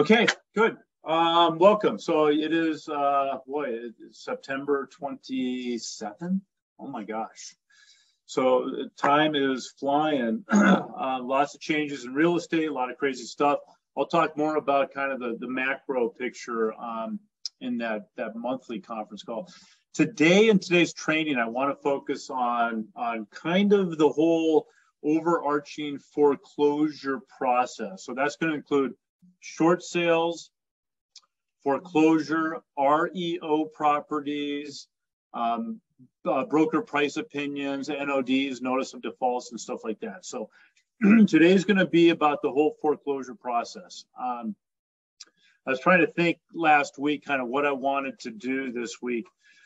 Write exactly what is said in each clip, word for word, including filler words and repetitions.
Okay, good. Um, welcome. So it is, uh, boy, it's September twenty-seventh. Oh my gosh. So time is flying. uh, lots of changes in real estate, a lot of crazy stuff. I'll talk more about kind of the, the macro picture um, in that, that monthly conference call. Today in today's training, I want to focus on, on kind of the whole overarching foreclosure process. So that's going to include short sales, foreclosure, R E O properties, um, uh, broker price opinions, N O Ds, notice of defaults, and stuff like that. So today's going to be about the whole foreclosure process. Um, I was trying to think last week kind of what I wanted to do this week.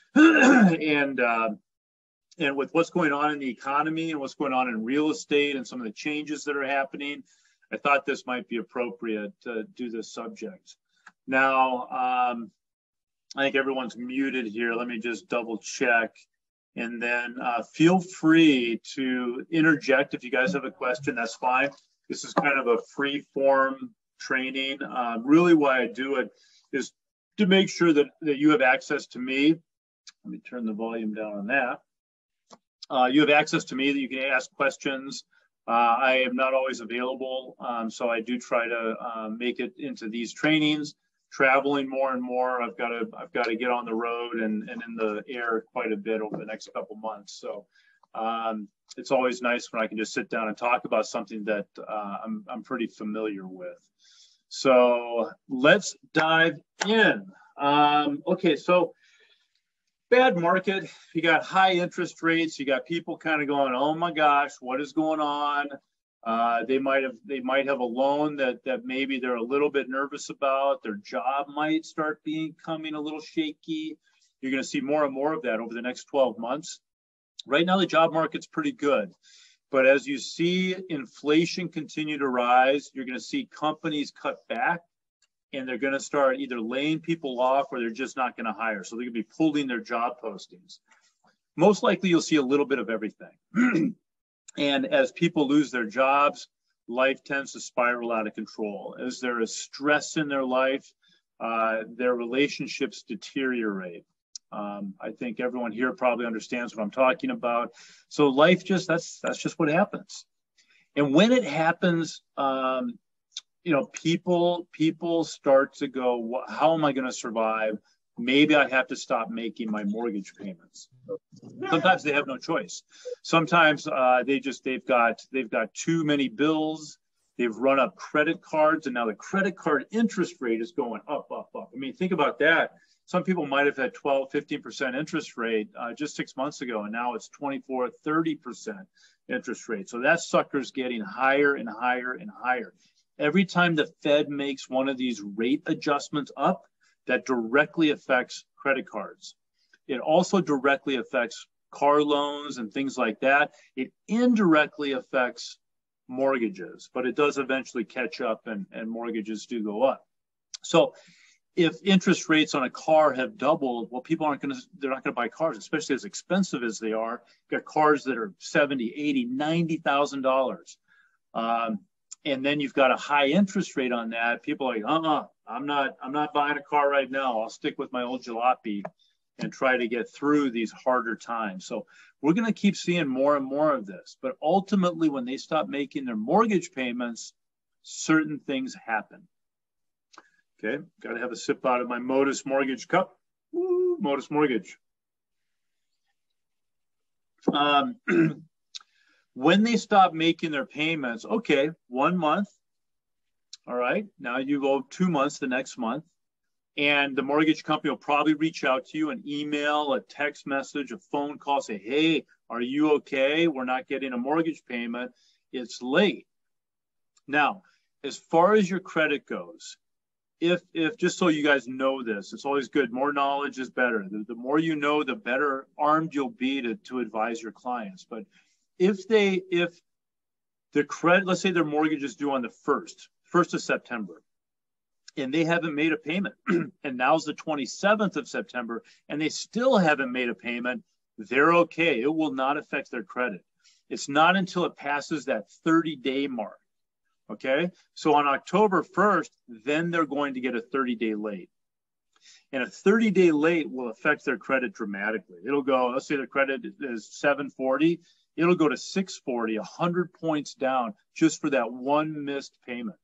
and uh, and with what's going on in the economy and what's going on in real estate and some of the changes that are happening, I thought this might be appropriate to do this subject. Now, um, I think everyone's muted here. Let me just double check. And then uh, feel free to interject if you guys have a question, that's fine. This is kind of a free form training. Um, really why I do it is to make sure that, that you have access to me. Let me turn the volume down on that. Uh, you have access to me that you can ask questions. Uh, I am not always available, um, so I do try to uh, make it into these trainings. Traveling more and more, I've got to I've got to get on the road and, and in the air quite a bit over the next couple months. So um, it's always nice when I can just sit down and talk about something that uh, I'm I'm pretty familiar with. So let's dive in. Um, okay, so. Bad market, you got high interest rates, you got people kind of going, oh my gosh, what is going on? Uh, they might have they might have a loan that that maybe they're a little bit nervous about. Their job might start becoming a little shaky. You're going to see more and more of that over the next twelve months. Right now, the job market's pretty good. But as you see inflation continue to rise, you're going to see companies cut back. And they're going to start either laying people off or they're just not going to hire. So they're going to be pulling their job postings. Most likely you'll see a little bit of everything. And as people lose their jobs, life tends to spiral out of control. As there is stress in their life, uh, their relationships deteriorate. Um, I think everyone here probably understands what I'm talking about. So life just, that's, that's just what happens. And when it happens, um, you know, people people start to go, how am I going to survive? Maybe I have to stop making my mortgage payments. Sometimes they have no choice. Sometimes uh, they just they've got they've got too many bills. They've run up credit cards, and now the credit card interest rate is going up, up, up. I mean, think about that. Some people might have had twelve, fifteen percent interest rate uh, just six months ago, and now it's twenty-four, thirty percent interest rate. So that sucker's getting higher and higher and higher. Every time the Fed makes one of these rate adjustments up, that directly affects credit cards. It also directly affects car loans and things like that. It indirectly affects mortgages, but it does eventually catch up and, and mortgages do go up. So if interest rates on a car have doubled, well, people aren't going to, they're not going to buy cars, especially as expensive as they are. You've got cars that are seventy, eighty, ninety thousand dollars. Um, And then you've got a high interest rate on that. People are like, uh-uh, I'm not, I'm not buying a car right now. I'll stick with my old jalopy and try to get through these harder times. So we're going to keep seeing more and more of this. But ultimately, when they stop making their mortgage payments, certain things happen. Okay, got to have a sip out of my Modus Mortgage cup. Woo, Modus Mortgage. Um, When they stop making their payments, okay, one month, all right, now you owe two months the next month, and the mortgage company will probably reach out to you, an email, a text message, a phone call, say, hey, are you okay? We're not getting a mortgage payment. It's late. Now, as far as your credit goes, if, if just so you guys know this, it's always good, more knowledge is better. The, the more you know, the better armed you'll be to, to advise your clients. But If they, if the credit, let's say their mortgage is due on the first, first of September, and they haven't made a payment, and now's the twenty-seventh of September, and they still haven't made a payment, they're okay. It will not affect their credit. It's not until it passes that thirty day mark Okay, so on October first, then they're going to get a thirty day late. And a thirty day late will affect their credit dramatically. It'll go, let's say their credit is seven forty, it'll go to six forty, one hundred points down just for that one missed payment.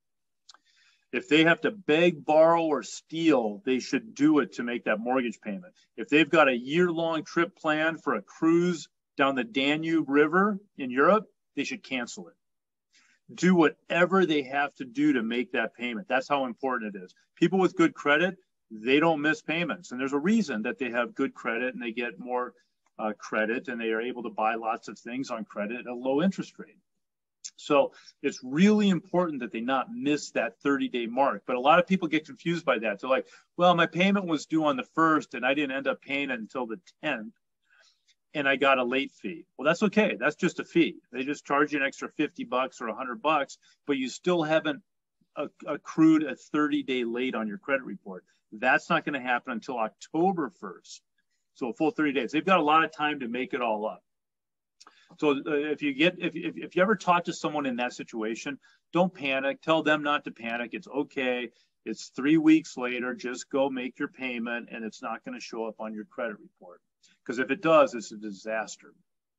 If they have to beg, borrow, or steal, they should do it to make that mortgage payment. If they've got a year-long trip planned for a cruise down the Danube River in Europe, they should cancel it. Do whatever they have to do to make that payment. That's how important it is. People with good credit, they don't miss payments. And there's a reason that they have good credit and they get more uh, credit and they are able to buy lots of things on credit at a low interest rate. So it's really important that they not miss that thirty day mark. But a lot of people get confused by that. They're like, well, my payment was due on the first and I didn't end up paying it until the tenth. And I got a late fee. Well, that's okay. That's just a fee. They just charge you an extra fifty bucks or one hundred bucks, but you still haven't accrued a thirty day late on your credit report. That's not going to happen until October first. So a full thirty days. They've got a lot of time to make it all up. So uh, if you get, if, if, if you ever talk to someone in that situation, don't panic. Tell them not to panic. It's okay. It's three weeks later. Just go make your payment and it's not going to show up on your credit report. Because if it does, it's a disaster.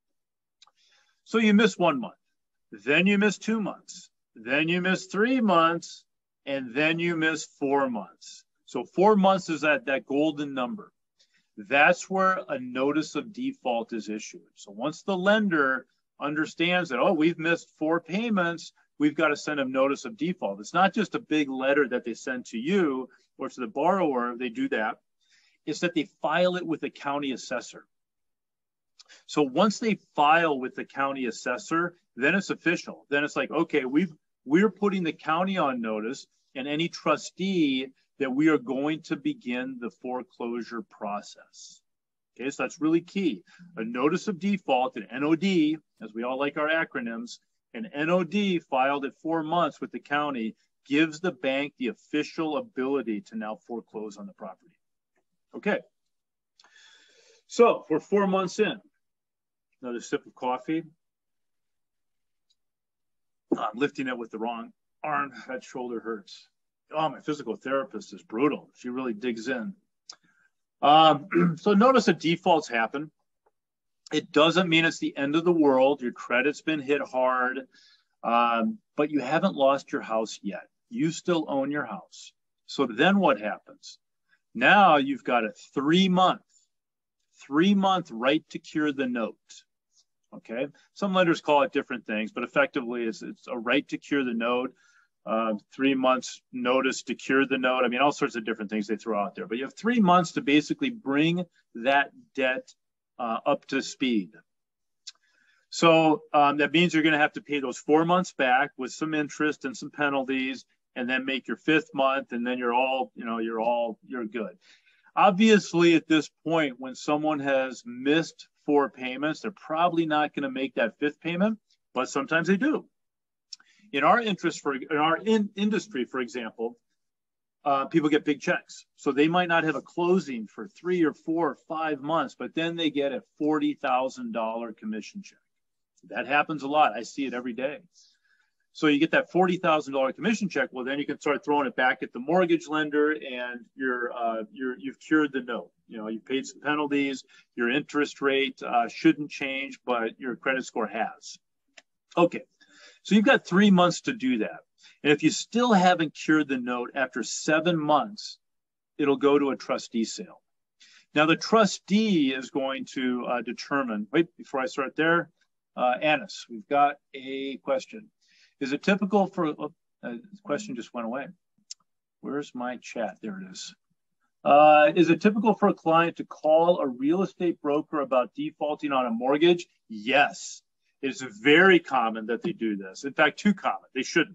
So you miss one month, then you miss two months, then you miss three months, and then you miss four months. So four months is that, that golden number. That's where a notice of default is issued. So once the lender understands that, oh, we've missed four payments, we've got to send a notice of default. It's not just a big letter that they send to you or to the borrower. They do that. Is that they file it with the county assessor. So once they file with the county assessor, then it's official. Then it's like, okay, we've, we're putting the county on notice and any trustee that we are going to begin the foreclosure process. Okay, so that's really key. A notice of default, an N O D, as we all like our acronyms, an N O D filed at four months with the county gives the bank the official ability to now foreclose on the property. Okay, so we're four months in. Another sip of coffee. I'm lifting it with the wrong arm. That shoulder hurts. Oh, my physical therapist is brutal. She really digs in. Um, so notice that defaults happen. It doesn't mean it's the end of the world. Your credit's been hit hard, um, but you haven't lost your house yet. You still own your house. So then what happens? Now you've got a three month, three month right to cure the note. Okay. Some lenders call it different things, but effectively it's, it's a right to cure the note, uh, three months notice to cure the note. I mean, all sorts of different things they throw out there, but you have three months to basically bring that debt uh, up to speed. So um, that means you're going to have to pay those four months back with some interest and some penalties, and then make your fifth month, and then you're all, you know, you're all, you're good. Obviously, at this point, when someone has missed four payments, they're probably not going to make that fifth payment, but sometimes they do. In our interest, for in our in industry, for example, uh, people get big checks. So they might not have a closing for three or four or five months, but then they get a forty thousand dollar commission check. That happens a lot. I see it every day. So you get that forty thousand dollar commission check. Well, then you can start throwing it back at the mortgage lender, and you're uh, you're you've cured the note. You know, you paid some penalties. Your interest rate uh, shouldn't change, but your credit score has. Okay, so you've got three months to do that. And if you still haven't cured the note after seven months, it'll go to a trustee sale. Now the trustee is going to uh, determine. Wait, before I start there, uh, Annis, we've got a question. Is it typical for, oh, uh, the question just went away. Where's my chat? There it is. Uh, is it typical for a client to call a real estate broker about defaulting on a mortgage? Yes, it's very common that they do this. In fact, too common, they shouldn't.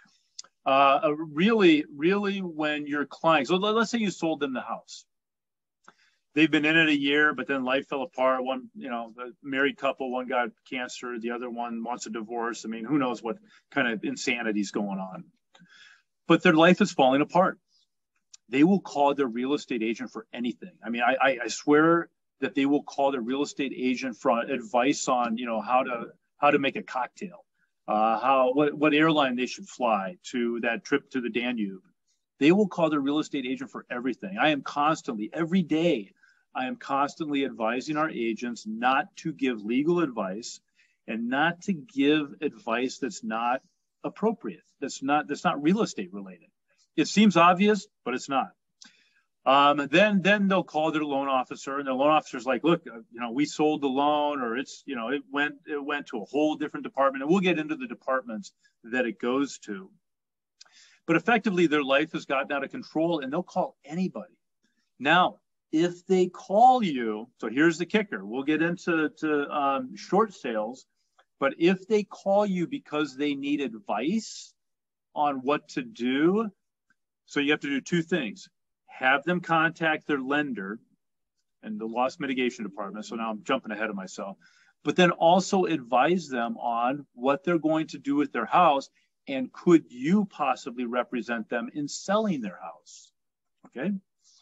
Uh, really, really when your client, so let's say you sold them the house. They've been in it a year, but then life fell apart. One, you know, the married couple, one got cancer, the other one wants a divorce. I mean, who knows what kind of insanity is going on. But their life is falling apart. They will call their real estate agent for anything. I mean, I, I swear that they will call their real estate agent for advice on, you know, how to how to make a cocktail. uh, how what, what airline they should fly to that trip to the Danube. They will call their real estate agent for everything. I am constantly, every day, I am constantly advising our agents not to give legal advice and not to give advice that's not appropriate, that's not that's not real estate related. It seems obvious, but it's not. Um, then then they'll call their loan officer, and the loan officer's like, look, you know, we sold the loan, or it's, you know, it went it went to a whole different department, and we'll get into the departments that it goes to. But effectively, their life has gotten out of control, and they'll call anybody. Now, if they call you, so here's the kicker. We'll get into to, um, short sales, but if they call you because they need advice on what to do, so you have to do two things. Have them contact their lender and the loss mitigation department. So now I'm jumping ahead of myself. But then also advise them on what they're going to do with their house, and could you possibly represent them in selling their house? Okay.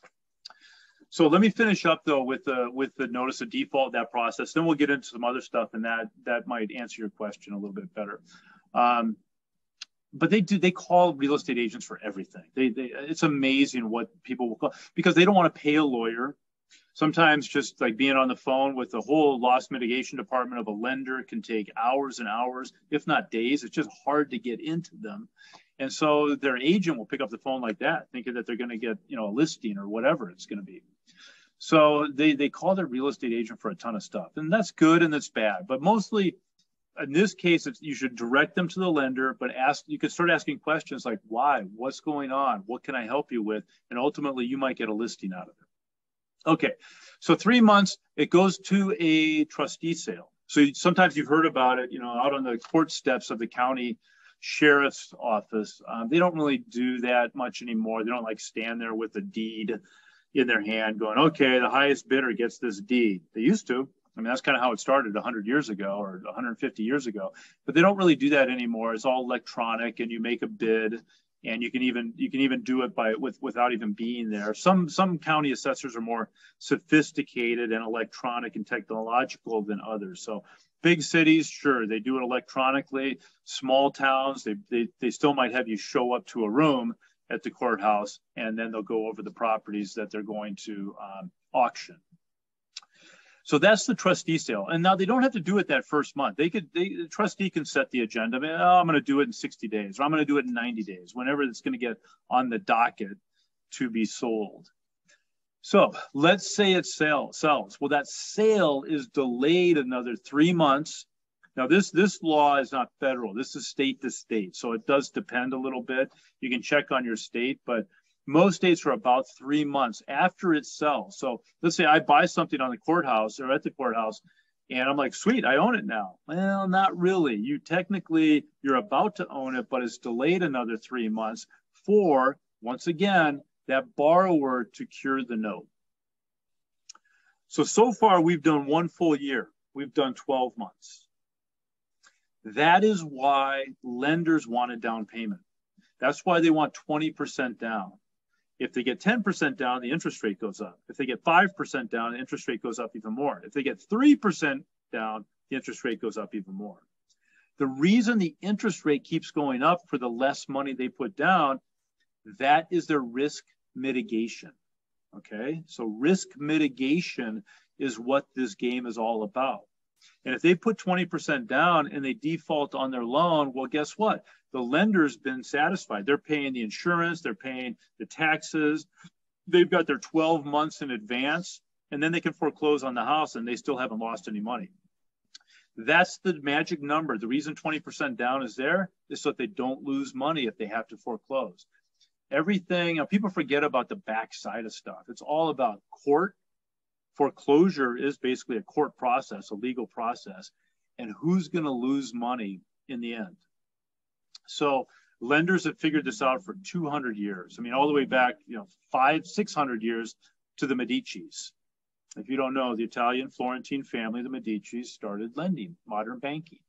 So let me finish up though with the with the notice of default, that process. Then we'll get into some other stuff, and that that might answer your question a little bit better. Um, but they do they call real estate agents for everything. They, they it's amazing what people will call, because they don't want to pay a lawyer. Sometimes just like being on the phone with the whole loss mitigation department of a lender can take hours and hours, if not days. It's just hard to get into them. And so their agent will pick up the phone like that, thinking that they're going to get, you know, a listing or whatever it's going to be. So they, they call their real estate agent for a ton of stuff, and that's good and that's bad. But mostly in this case, it's, you should direct them to the lender, but ask, you can start asking questions like, why, what's going on? What can I help you with? And ultimately you might get a listing out of it. Okay, so three months, it goes to a trustee sale. So sometimes you've heard about it, you know, out on the court steps of the county sheriff's office. Um, they don't really do that much anymore. They don't like stand there with a deed in their hand going, okay, the highest bidder gets this deed. They used to. I mean, that's kind of how it started one hundred years ago or one hundred fifty years ago. But they don't really do that anymore. It's all electronic, and you make a bid. And you can even you can even do it by with without even being there. Some some county assessors are more sophisticated and electronic and technological than others. So big cities, sure, they do it electronically. Small towns, they they they still might have you show up to a room at the courthouse, and then they'll go over the properties that they're going to um, auction. So that's the trustee sale. And now they don't have to do it that first month. They could, they, the trustee can set the agenda. I mean, oh, I'm going to do it in sixty days, or I'm going to do it in ninety days, whenever it's going to get on the docket to be sold. So let's say it sell, sells. Well, that sale is delayed another three months. Now, this, this law is not federal. This is state to state. So it does depend a little bit. You can check on your state, but most states are about three months after it sells. So let's say I buy something on the courthouse or at the courthouse, and I'm like, sweet, I own it now. Well, not really. You technically, you're about to own it, but it's delayed another three months for, once again, that borrower to cure the note. So, so far we've done one full year. We've done twelve months. That is why lenders want a down payment. That's why they want twenty percent down. If they get ten percent down, the interest rate goes up. If they get five percent down, the interest rate goes up even more. If they get three percent down, the interest rate goes up even more. The reason the interest rate keeps going up for the less money they put down, that is their risk mitigation. Okay, so risk mitigation is what this game is all about. And if they put twenty percent down and they default on their loan, well, guess what? The lender's been satisfied. They're paying the insurance, they're paying the taxes, they've got their twelve months in advance, and then they can foreclose on the house and they still haven't lost any money. That's the magic number. The reason twenty percent down is there is so that they don't lose money if they have to foreclose. Everything, you know, people forget about the backside of stuff. It's all about court. Foreclosure is basically a court process, a legal process, and who's going to lose money in the end. So lenders have figured this out for two hundred years. I mean, all the way back, you know, five, six hundred years to the Medicis. If you don't know, the Italian Florentine family, the Medicis, started lending, modern banking.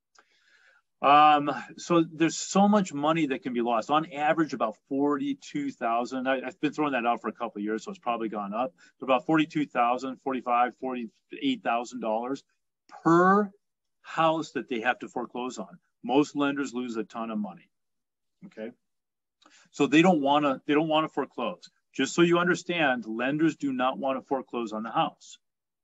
Um, so there's so much money that can be lost. On average, about forty-two thousand. I've been throwing that out for a couple of years, so it's probably gone up. But about forty-two thousand, forty-five, forty-eight thousand dollars per house that they have to foreclose on. Most lenders lose a ton of money. Okay. So they don't want to, they don't want to foreclose. Just so you understand, lenders do not want to foreclose on the house.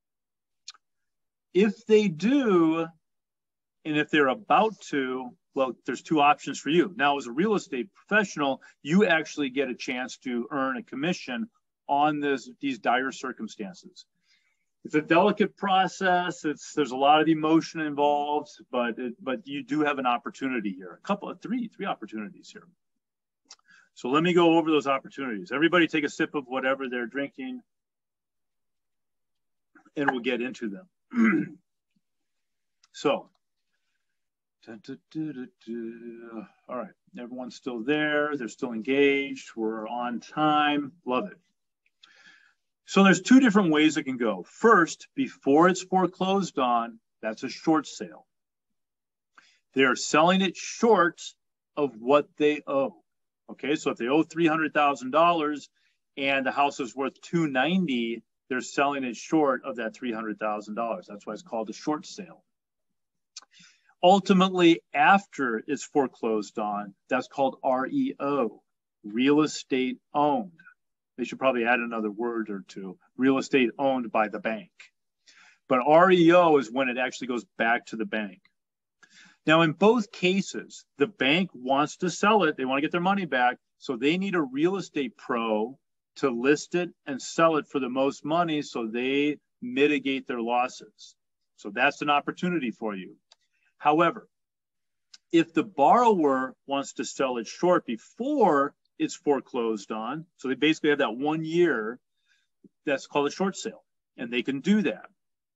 If they do, and if they're about to, well, there's two options for you. Now, as a real estate professional, you actually get a chance to earn a commission on this, these dire circumstances. It's a delicate process. It's, there's a lot of emotion involved, but, it, but you do have an opportunity here. A couple of three, three opportunities here. So let me go over those opportunities. Everybody take a sip of whatever they're drinking, and we'll get into them. So, dun, dun, dun, dun, dun. All right, everyone's still there. They're still engaged. We're on time. Love it. So there's two different ways it can go. First, before it's foreclosed on, that's a short sale. They're selling it short of what they owe. Okay, so if they owe three hundred thousand dollars and the house is worth two hundred ninety thousand dollars, they're selling it short of that three hundred thousand dollars. That's why it's called a short sale. Ultimately, after it's foreclosed on, that's called R E O, real estate owned. They should probably add another word or two, real estate owned by the bank. But R E O is when it actually goes back to the bank. Now, in both cases, the bank wants to sell it. They want to get their money back. So they need a real estate pro to list it and sell it for the most money so they mitigate their losses. So that's an opportunity for you. However, if the borrower wants to sell it short before it's foreclosed on, so they basically have that one year, that's called a short sale, and they can do that.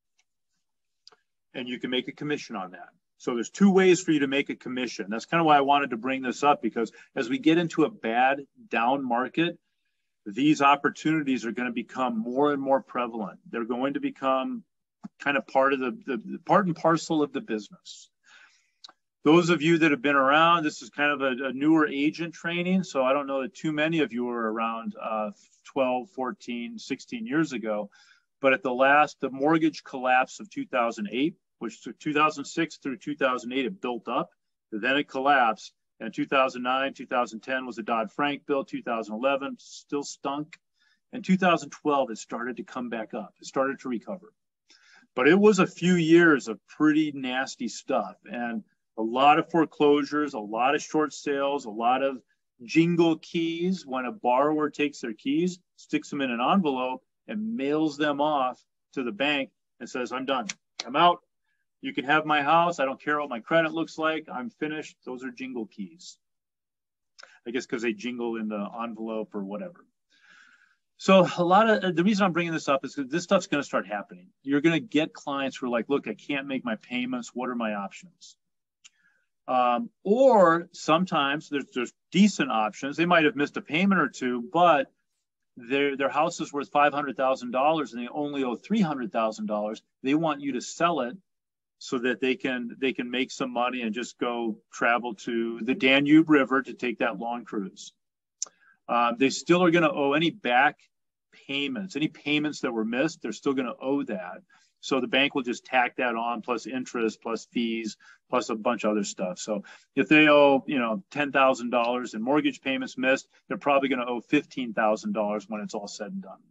And you can make a commission on that. So there's two ways for you to make a commission. That's kind of why I wanted to bring this up, because as we get into a bad down market, these opportunities are going to become more and more prevalent. They're going to become kind of part of the, the, the part and parcel of the business. Those of you that have been around, this is kind of a, a newer agent training. So I don't know that too many of you were around uh, twelve, fourteen, sixteen years ago. But at the last, the mortgage collapse of two thousand eight, which took two thousand six through two thousand eight, it built up, then it collapsed. And two thousand nine, two thousand ten was the Dodd-Frank bill, two thousand eleven still stunk. And two thousand twelve, it started to come back up. It started to recover. But it was a few years of pretty nasty stuff. And a lot of foreclosures, a lot of short sales, a lot of jingle keys. When a borrower takes their keys, sticks them in an envelope, and mails them off to the bank and says, I'm done. I'm out. You can have my house. I don't care what my credit looks like. I'm finished. Those are jingle keys. I guess because they jingle in the envelope or whatever. So a lot of the reason I'm bringing this up is because this stuff's going to start happening. You're going to get clients who are like, look, I can't make my payments. What are my options? Um, or sometimes there's, there's decent options. They might have missed a payment or two, but their their house is worth five hundred thousand dollars and they only owe three hundred thousand dollars. They want you to sell it so that they can they can make some money and just go travel to the Danube River to take that long cruise. Uh, they still are going to owe any back payments, any payments that were missed. They're still going to owe that. So the bank will just tack that on, plus interest, plus fees, plus a bunch of other stuff. So if they owe, you know, ten thousand dollars in mortgage payments missed, they're probably going to owe fifteen thousand dollars when it's all said and done.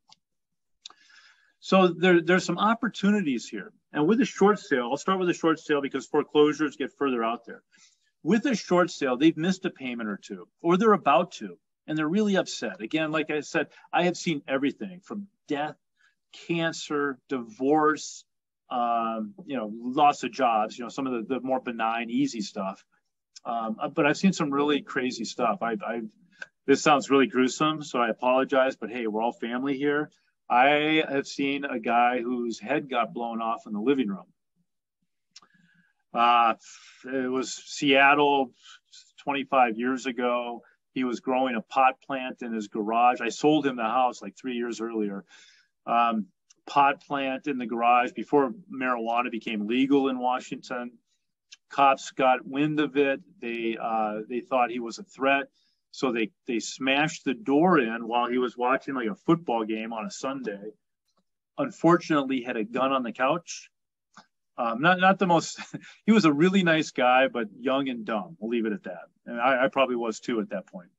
So there, there's some opportunities here. And with a short sale, I'll start with a short sale because foreclosures get further out there. With a short sale, they've missed a payment or two, or they're about to, and they're really upset. Again, like I said, I have seen everything from death, cancer, divorce, um, you know, loss of jobs, you know, some of the, the more benign, easy stuff. Um, but I've seen some really crazy stuff. I, I, this sounds really gruesome, so I apologize, but hey, we're all family here. I have seen a guy whose head got blown off in the living room. Uh, it was Seattle twenty-five years ago. He was growing a pot plant in his garage. I sold him the house like three years earlier. Um, pot plant in the garage before marijuana became legal in Washington. Cops got wind of it. They uh, they thought he was a threat. So they, they smashed the door in while he was watching like a football game on a Sunday. Unfortunately, he had a gun on the couch. Um, not not the most. He was a really nice guy, but young and dumb. We'll leave it at that. And I, I probably was too at that point.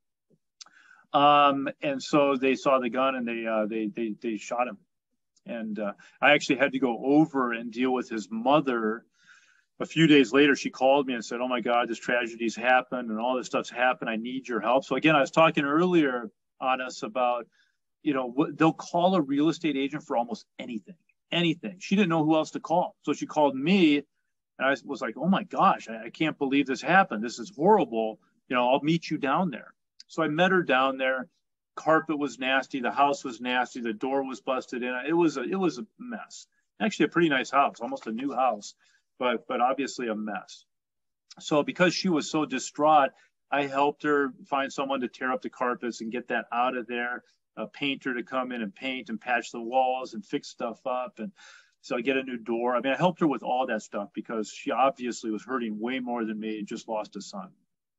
Um, and so they saw the gun and they uh, they they they shot him. And uh, I actually had to go over and deal with his mother. A few days later, she called me and said, "Oh my God, this tragedy's happened and all this stuff's happened. I need your help." So again, I was talking earlier on us about, you know, what, they'll call a real estate agent for almost anything, anything. She didn't know who else to call. So she called me and I was like, "Oh my gosh, I, I can't believe this happened. This is horrible. You know, I'll meet you down there." So I met her down there. Carpet was nasty. The house was nasty. The door was busted in. It was a, it was a mess. Actually, a pretty nice house, almost a new house, but, but obviously a mess. So because she was so distraught, I helped her find someone to tear up the carpets and get that out of there, a painter to come in and paint and patch the walls and fix stuff up. And so I get a new door. I mean, I helped her with all that stuff because she obviously was hurting way more than me and just lost a son.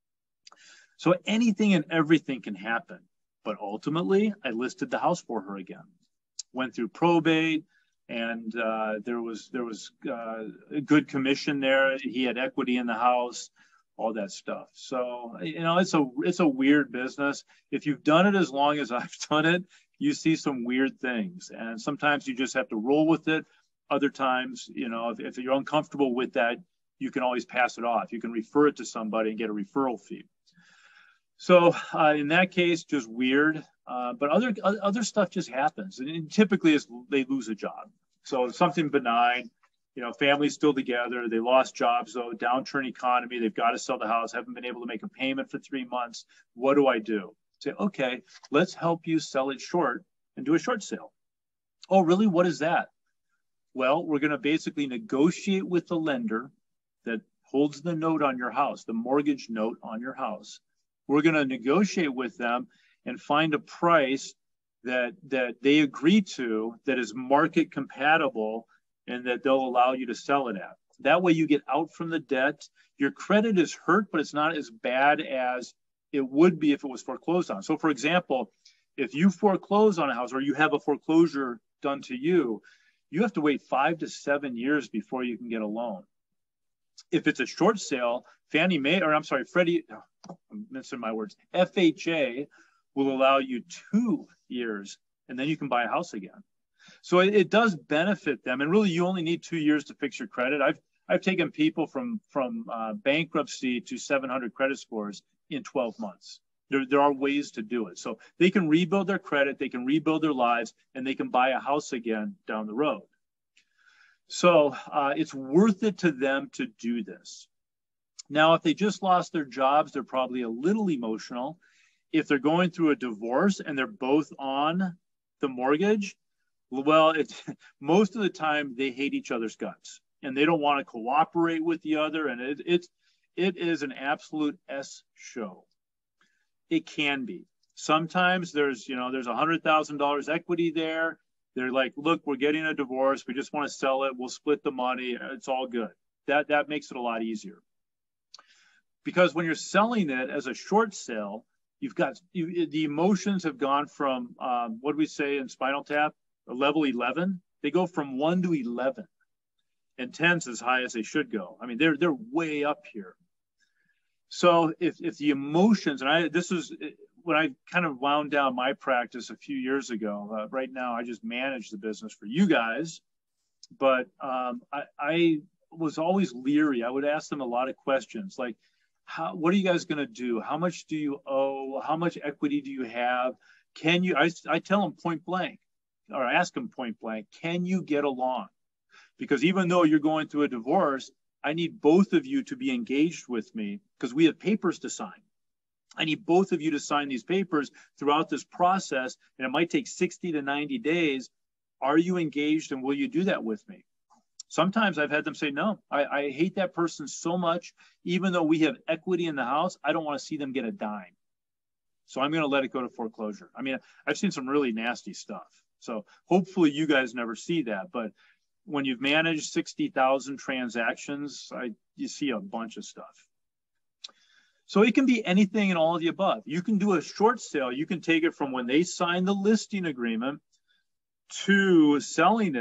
So anything and everything can happen. But ultimately, I listed the house for her again. Went through probate, and uh, there was there was uh, a good commission there. He had equity in the house, all that stuff. So you know, it's a it's a weird business. If you've done it as long as I've done it, you see some weird things, and sometimes you just have to roll with it. Other times, you know, if, if you're uncomfortable with that, you can always pass it off. You can refer it to somebody and get a referral fee. So uh, in that case, just weird, uh, but other other stuff just happens, and typically is they lose a job. So something benign, you know, family's still together, they lost jobs though, downturn economy, they've got to sell the house, haven't been able to make a payment for three months. What do I do? Say, okay, let's help you sell it short and do a short sale. Oh, really? What is that? Well, we're going to basically negotiate with the lender that holds the note on your house, the mortgage note on your house. We're going to negotiate with them and find a price that that they agree to that is market compatible and that they'll allow you to sell it at. That way you get out from the debt. Your credit is hurt, but it's not as bad as it would be if it was foreclosed on. So for example, if you foreclose on a house or you have a foreclosure done to you, you have to wait five to seven years before you can get a loan. If it's a short sale, Fannie Mae, or I'm sorry, Freddie, I'm missing my words, F H A will allow you two years and then you can buy a house again. So it, it does benefit them. And really, you only need two years to fix your credit. I've I've taken people from, from uh, bankruptcy to seven hundred credit scores in twelve months. There, there are ways to do it. So they can rebuild their credit, they can rebuild their lives, and they can buy a house again down the road. So uh, it's worth it to them to do this. Now, if they just lost their jobs, they're probably a little emotional. If they're going through a divorce and they're both on the mortgage, well, it's, most of the time they hate each other's guts and they don't want to cooperate with the other. And it, it, it is an absolute S show. It can be. Sometimes there's, you know, there's one hundred thousand dollars equity there. They're like, look, we're getting a divorce. We just want to sell it. We'll split the money. It's all good. That, that makes it a lot easier. Because when you're selling it as a short sale, you've got, you, the emotions have gone from, um, what do we say in Spinal Tap? A level eleven. They go from one to eleven. And ten's as high as they should go. I mean, they're, they're way up here. So if, if the emotions, and I, this is when I kind of wound down my practice a few years ago. Uh, right now, I just manage the business for you guys. But um, I, I was always leery. I would ask them a lot of questions like, how, what are you guys going to do? How much do you owe? How much equity do you have? Can you, I, I tell them point blank, or I ask them point blank, can you get along? Because even though you're going through a divorce, I need both of you to be engaged with me because we have papers to sign. I need both of you to sign these papers throughout this process, and it might take sixty to ninety days. Are you engaged, and will you do that with me? Sometimes I've had them say, no, I, I hate that person so much. Even though we have equity in the house, I don't want to see them get a dime. So I'm going to let it go to foreclosure. I mean, I've seen some really nasty stuff. So hopefully you guys never see that. But when you've managed sixty thousand transactions, I, you see a bunch of stuff. So it can be anything and all of the above. You can do a short sale. You can take it from when they sign the listing agreement to selling it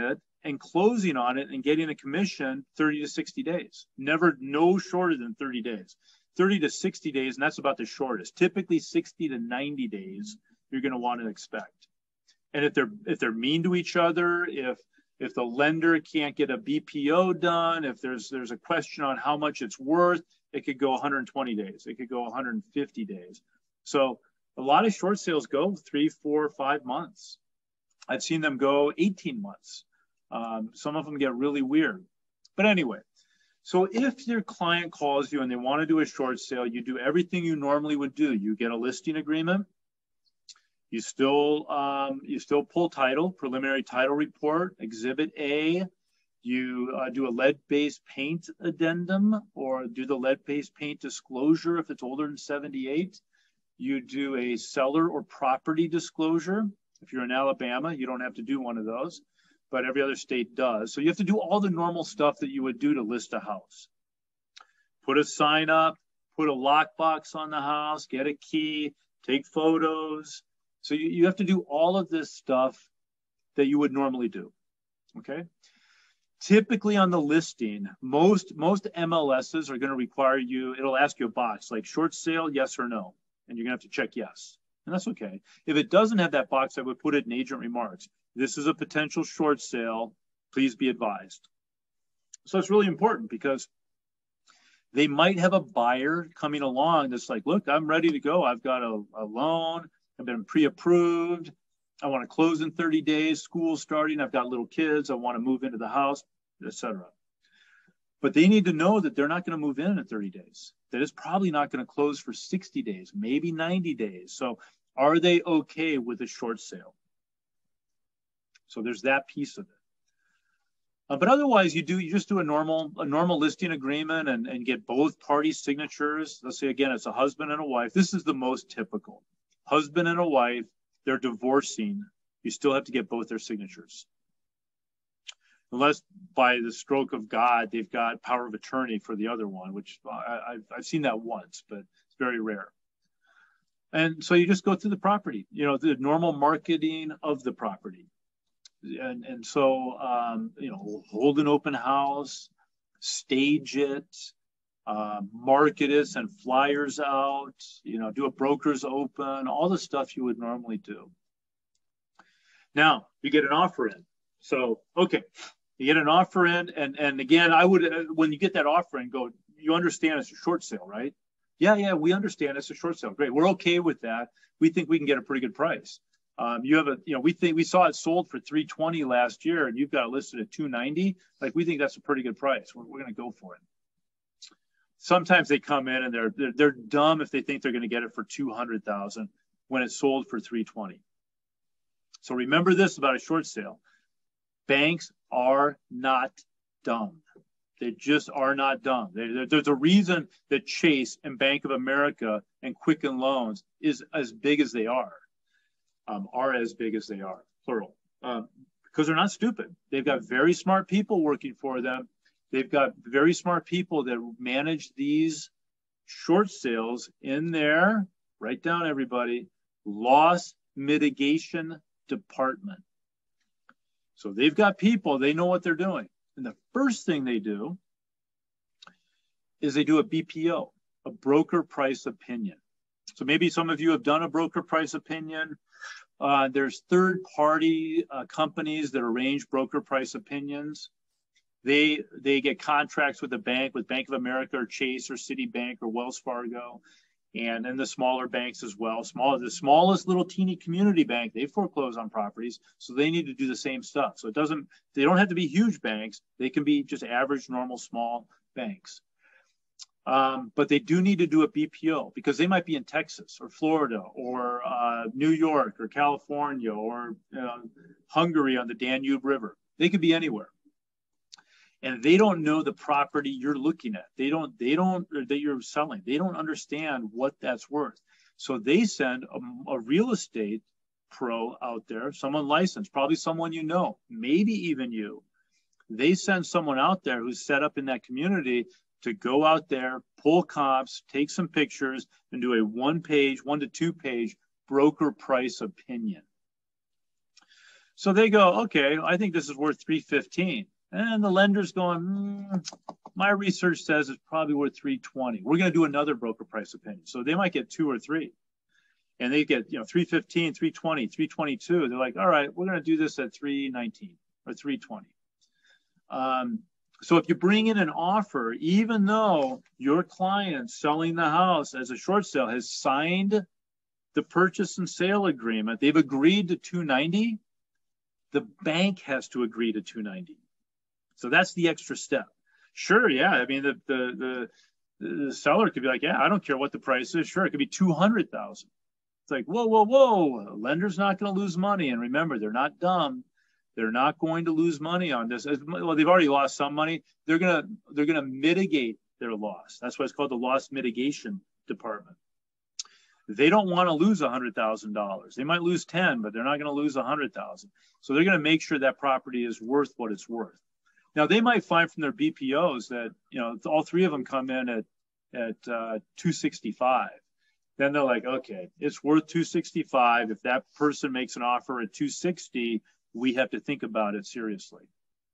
and closing on it and getting a commission thirty to sixty days. Never, no shorter than thirty days. thirty to sixty days, and that's about the shortest. Typically sixty to ninety days you're going to want to expect. And if they're if they're mean to each other, if if the lender can't get a B P O done, if there's there's a question on how much it's worth, it could go one hundred twenty days. It could go one hundred fifty days. So a lot of short sales go three, four, five months. I've seen them go eighteen months. Um, some of them get really weird. But anyway, so if your client calls you and they want to do a short sale, you do everything you normally would do. You get a listing agreement. You still um, you still pull title, preliminary title report, Exhibit A. You uh, do a lead-based paint addendum or do the lead-based paint disclosure if it's older than seventy-eight. You do a seller or property disclosure. If you're in Alabama, you don't have to do one of those, but every other state does. So you have to do all the normal stuff that you would do to list a house. Put a sign up, put a lockbox on the house, get a key, take photos. So you, you have to do all of this stuff that you would normally do, okay? Typically on the listing, most, most M L Ss are gonna require you, it'll ask you a box like short sale, yes or no, and you're gonna have to check yes, and that's okay. If it doesn't have that box, I would put it in agent remarks. This is a potential short sale, please be advised. So it's really important because they might have a buyer coming along that's like, look, I'm ready to go. I've got a, a loan, I've been pre-approved. I want to close in thirty days, school's starting, I've got little kids, I want to move into the house, et cetera. But they need to know that they're not going to move in in thirty days, that it's probably not going to close for sixty days, maybe ninety days. So are they okay with a short sale? So there's that piece of it. Uh, but otherwise, you do you just do a normal a normal listing agreement and, and get both parties' signatures. Let's say, again, it's a husband and a wife. This is the most typical. Husband and a wife, they're divorcing. You still have to get both their signatures. Unless by the stroke of God, they've got power of attorney for the other one, which I, I've, I've seen that once, but it's very rare. And so you just go through the property, you know, the normal marketing of the property. And, and so, um, you know, hold an open house, stage it, uh, market it, send flyers out, you know, do a broker's open, all the stuff you would normally do. Now, you get an offer in. So, okay, you get an offer in. And, and again, I would, when you get that offer in, go, you understand it's a short sale, right? Yeah, yeah, we understand it's a short sale. Great. We're okay with that. We think we can get a pretty good price. Um, you have a, you know, we think we saw it sold for three twenty last year, and you've got it listed at two ninety. Like, we think that's a pretty good price. We're, we're going to go for it. Sometimes they come in and they're they're, they're dumb if they think they're going to get it for two hundred thousand when it's sold for three twenty. So remember this about a short sale: banks are not dumb. They just are not dumb. They, there's a reason that Chase and Bank of America and Quicken Loans is as big as they are. Um, are as big as they are, plural, um, because they're not stupid. They've got very smart people working for them. They've got very smart people that manage these short sales in their, write down everybody, loss mitigation department. So they've got people, they know what they're doing. And the first thing they do is they do a B P O, a broker price opinion. So maybe some of you have done a broker price opinion. Uh, there's third-party uh, companies that arrange broker price opinions. They they get contracts with the bank, with Bank of America or Chase or Citibank or Wells Fargo, and then the smaller banks as well. Small, the smallest little teeny community bank, they foreclose on properties, so they need to do the same stuff. So it doesn't, they don't have to be huge banks. They can be just average, normal, small banks. Um, but they do need to do a B P O because they might be in Texas or Florida or uh, New York or California or uh, Hungary on the Danube River. They could be anywhere. And they don't know the property you're looking at. They don't, they don't, or that you're selling. They don't understand what that's worth. So they send a, a real estate pro out there, someone licensed, probably someone you know, maybe even you. They send someone out there who's set up in that community to go out there, pull comps, take some pictures, and do a one-page, one to two-page broker price opinion. So they go, okay, I think this is worth three fifteen. And the lender's going, mm, my research says it's probably worth three twenty. We're going to do another broker price opinion. So they might get two or three. And they get, you know, three fifteen, three twenty, three twenty-two. They're like, all right, we're going to do this at three nineteen or three twenty. Um, so if you bring in an offer, even though your client selling the house as a short sale has signed the purchase and sale agreement, they've agreed to two ninety, the bank has to agree to two ninety. So that's the extra step. Sure, yeah. I mean, the the the, the seller could be like, yeah, I don't care what the price is. Sure, it could be two hundred thousand. It's like, whoa, whoa, whoa. Lender's not going to lose money. And remember, they're not dumb. They're not going to lose money on this. Well, they've already lost some money. They're gonna they're gonna mitigate their loss. That's why it's called the loss mitigation department. They don't want to lose one hundred thousand dollars. They might lose ten, but they're not going to lose one hundred thousand dollars. So they're going to make sure that property is worth what it's worth. Now, they might find from their B P Os that, you know, all three of them come in at, at uh, two sixty-five. Then they're like, okay, it's worth two sixty-five. If that person makes an offer at two sixty, we have to think about it seriously.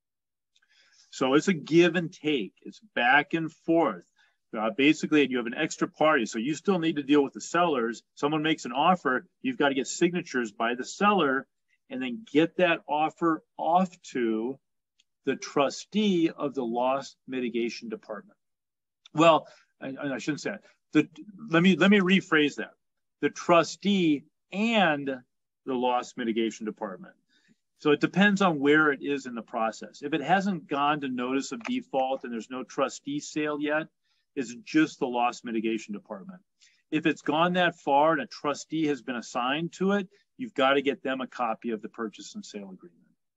So it's a give and take. It's back and forth. Uh, basically, you have an extra party. So you still need to deal with the sellers. Someone makes an offer. You've got to get signatures by the seller and then get that offer off to the trustee of the loss mitigation department. Well, I, I shouldn't say that. The, let me let me rephrase that. The trustee and the loss mitigation department. So it depends on where it is in the process. If it hasn't gone to notice of default and there's no trustee sale yet, it's just the loss mitigation department. If it's gone that far and a trustee has been assigned to it, you've got to get them a copy of the purchase and sale agreement.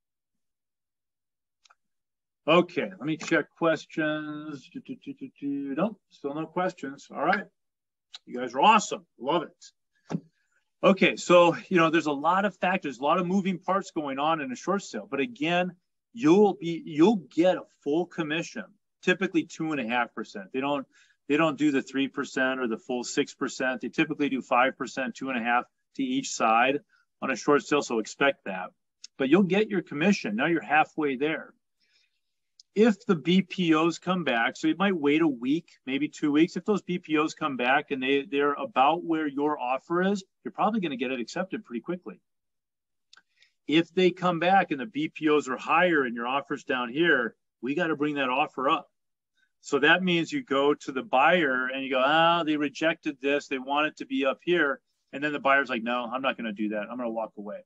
Okay, let me check questions. Nope, still no questions. All right. You guys are awesome. Love it. Okay, so, you know, there's a lot of factors, a lot of moving parts going on in a short sale. But again, you'll be you'll get a full commission, typically two and a half percent. They don't they don't do the three percent or the full six percent. They typically do five percent, two and a half to each side on a short sale. So expect that. But you'll get your commission. Now you're halfway there. If the B P Os come back, so you might wait a week, maybe two weeks. If those B P Os come back and they, they're about where your offer is, you're probably going to get it accepted pretty quickly. If they come back and the B P Os are higher and your offer's down here, we got to bring that offer up. So that means you go to the buyer and you go, ah, they rejected this. They want it to be up here. And then the buyer's like, no, I'm not going to do that. I'm going to walk away.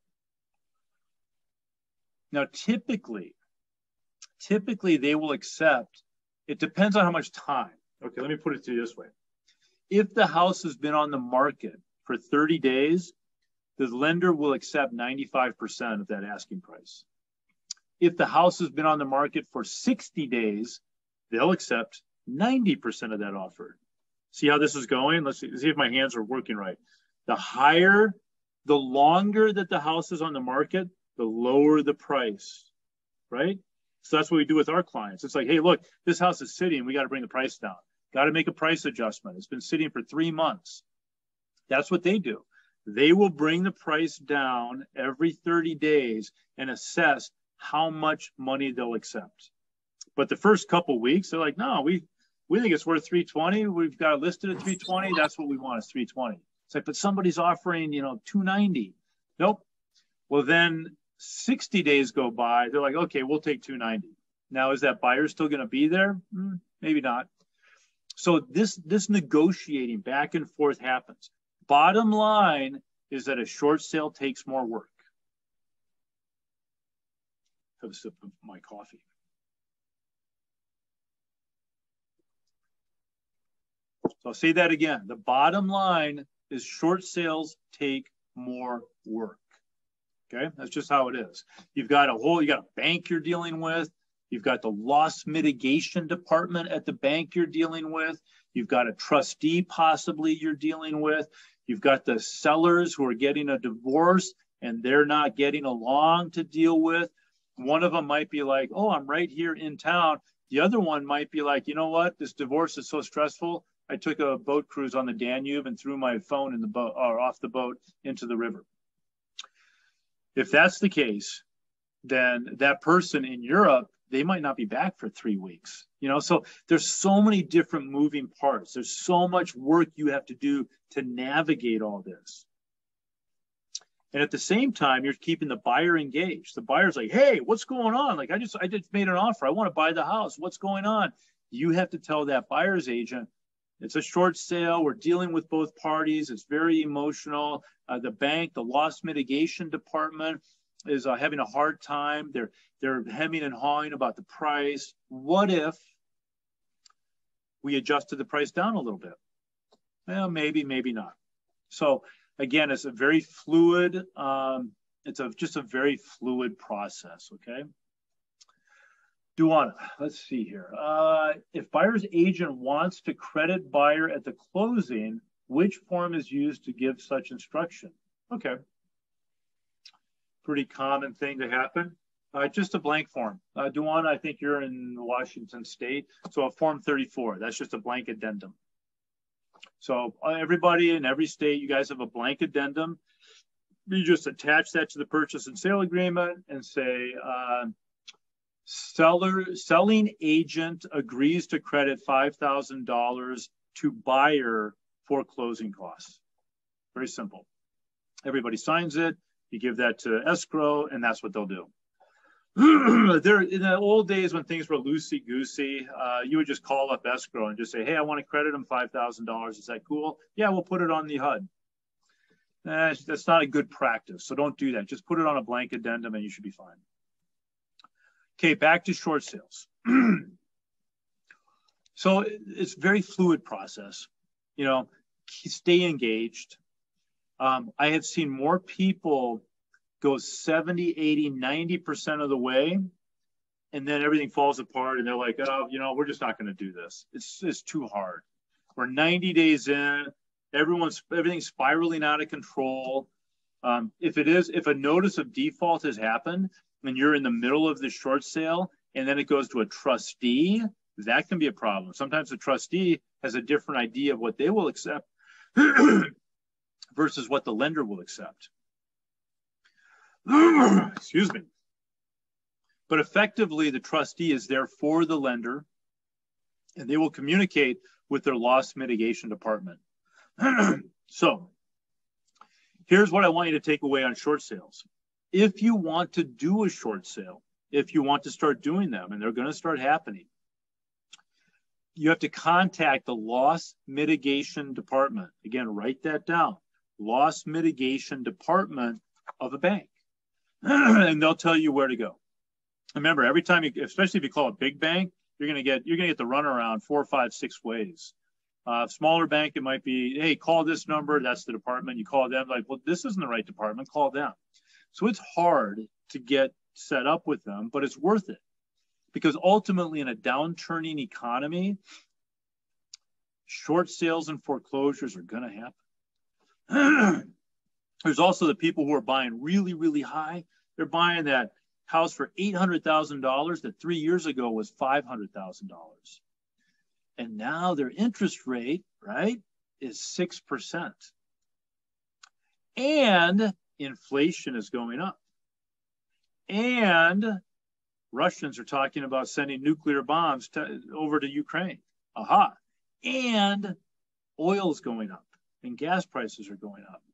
Now, typically, Typically, they will accept, it depends on how much time. Okay, let me put it to you this way. If the house has been on the market for thirty days, the lender will accept ninety-five percent of that asking price. If the house has been on the market for sixty days, they'll accept ninety percent of that offer. See how this is going? Let's see, see if my hands are working right. The higher, the longer that the house is on the market, the lower the price, right? So that's what we do with our clients. It's like, hey, look, this house is sitting. We got to bring the price down. Got to make a price adjustment. It's been sitting for three months. That's what they do. They will bring the price down every thirty days and assess how much money they'll accept. But the first couple weeks, they're like, no, we we think it's worth three twenty. We've got it listed at three twenty. That's what we want is three twenty. It's like, but somebody's offering, you know, two ninety. Nope. Well, then sixty days go by, they're like, okay, we'll take two ninety. Now, is that buyer still going to be there? Mm, maybe not. So this, this negotiating back and forth happens. Bottom line is that a short sale takes more work. Have a sip of my coffee. So I'll say that again. The bottom line is short sales take more work. Okay, that's just how it is. You've got a whole, you got a bank you're dealing with. You've got the loss mitigation department at the bank you're dealing with. You've got a trustee possibly you're dealing with. You've got the sellers who are getting a divorce and they're not getting along to deal with. One of them might be like, oh, I'm right here in town. The other one might be like, you know what? This divorce is so stressful. I took a boat cruise on the Danube and threw my phone in the boat or off the boat into the river. If that's the case, then that person in Europe, they might not be back for three weeks. You know, so there's so many different moving parts. There's so much work you have to do to navigate all this. And at the same time, you're keeping the buyer engaged. The buyer's like, hey, what's going on? Like, I just, I just made an offer. I want to buy the house. What's going on? You have to tell that buyer's agent, it's a short sale. We're dealing with both parties. It's very emotional. Uh, the bank, the loss mitigation department is uh, having a hard time. They're, they're hemming and hawing about the price. What if we adjusted the price down a little bit? Well, maybe, maybe not. So again, it's a very fluid, um, it's a, just a very fluid process, okay? Duana, let's see here. Uh, if buyer's agent wants to credit buyer at the closing, which form is used to give such instruction? Okay. Pretty common thing to happen. Uh, just a blank form. Uh, Duana, I think you're in Washington State. So a form thirty-four, that's just a blank addendum. So uh, everybody in every state, you guys have a blank addendum. You just attach that to the purchase and sale agreement and say, uh, seller, selling agent agrees to credit five thousand dollars to buyer for closing costs. Very simple. Everybody signs it. You give that to escrow, and that's what they'll do. There, in the old days when things were loosey-goosey, uh, you would just call up escrow and just say, hey, I want to credit them five thousand dollars. Is that cool? Yeah, we'll put it on the H U D. Eh, that's not a good practice, so don't do that. Just put it on a blank addendum and you should be fine. Okay, back to short sales. So it's a very fluid process. You know, stay engaged. Um, I have seen more people go seventy, eighty, ninety percent of the way, and then everything falls apart and they're like, oh, you know, we're just not going to do this. It's, it's too hard. We're ninety days in, everyone's, everything's spiraling out of control. Um, if it is, if a notice of default has happened and you're in the middle of the short sale and then it goes to a trustee, that can be a problem. Sometimes the trustee has a different idea of what they will accept versus what the lender will accept. Excuse me. But effectively, the trustee is there for the lender, and they will communicate with their loss mitigation department. So here's what I want you to take away on short sales. If you want to do a short sale, if you want to start doing them, and they're going to start happening, you have to contact the loss mitigation department. Again, write that down. Loss mitigation department of a bank. And they'll tell you where to go. Remember, every time you, especially if you call a big bank, you're gonna get you're gonna get the runaround four, five, six ways. Uh, smaller bank, it might be, hey, call this number. That's the department. You call them, like, well, this isn't the right department. Call them. So it's hard to get set up with them, but it's worth it because ultimately, in a downturning economy, short sales and foreclosures are gonna happen. There's also the people who are buying really, really high. They're buying that house for eight hundred thousand dollars that three years ago was five hundred thousand dollars. And now their interest rate, right, is six percent. And inflation is going up. And Russians are talking about sending nuclear bombs to, over to Ukraine. Aha. And oil is going up and gas prices are going up.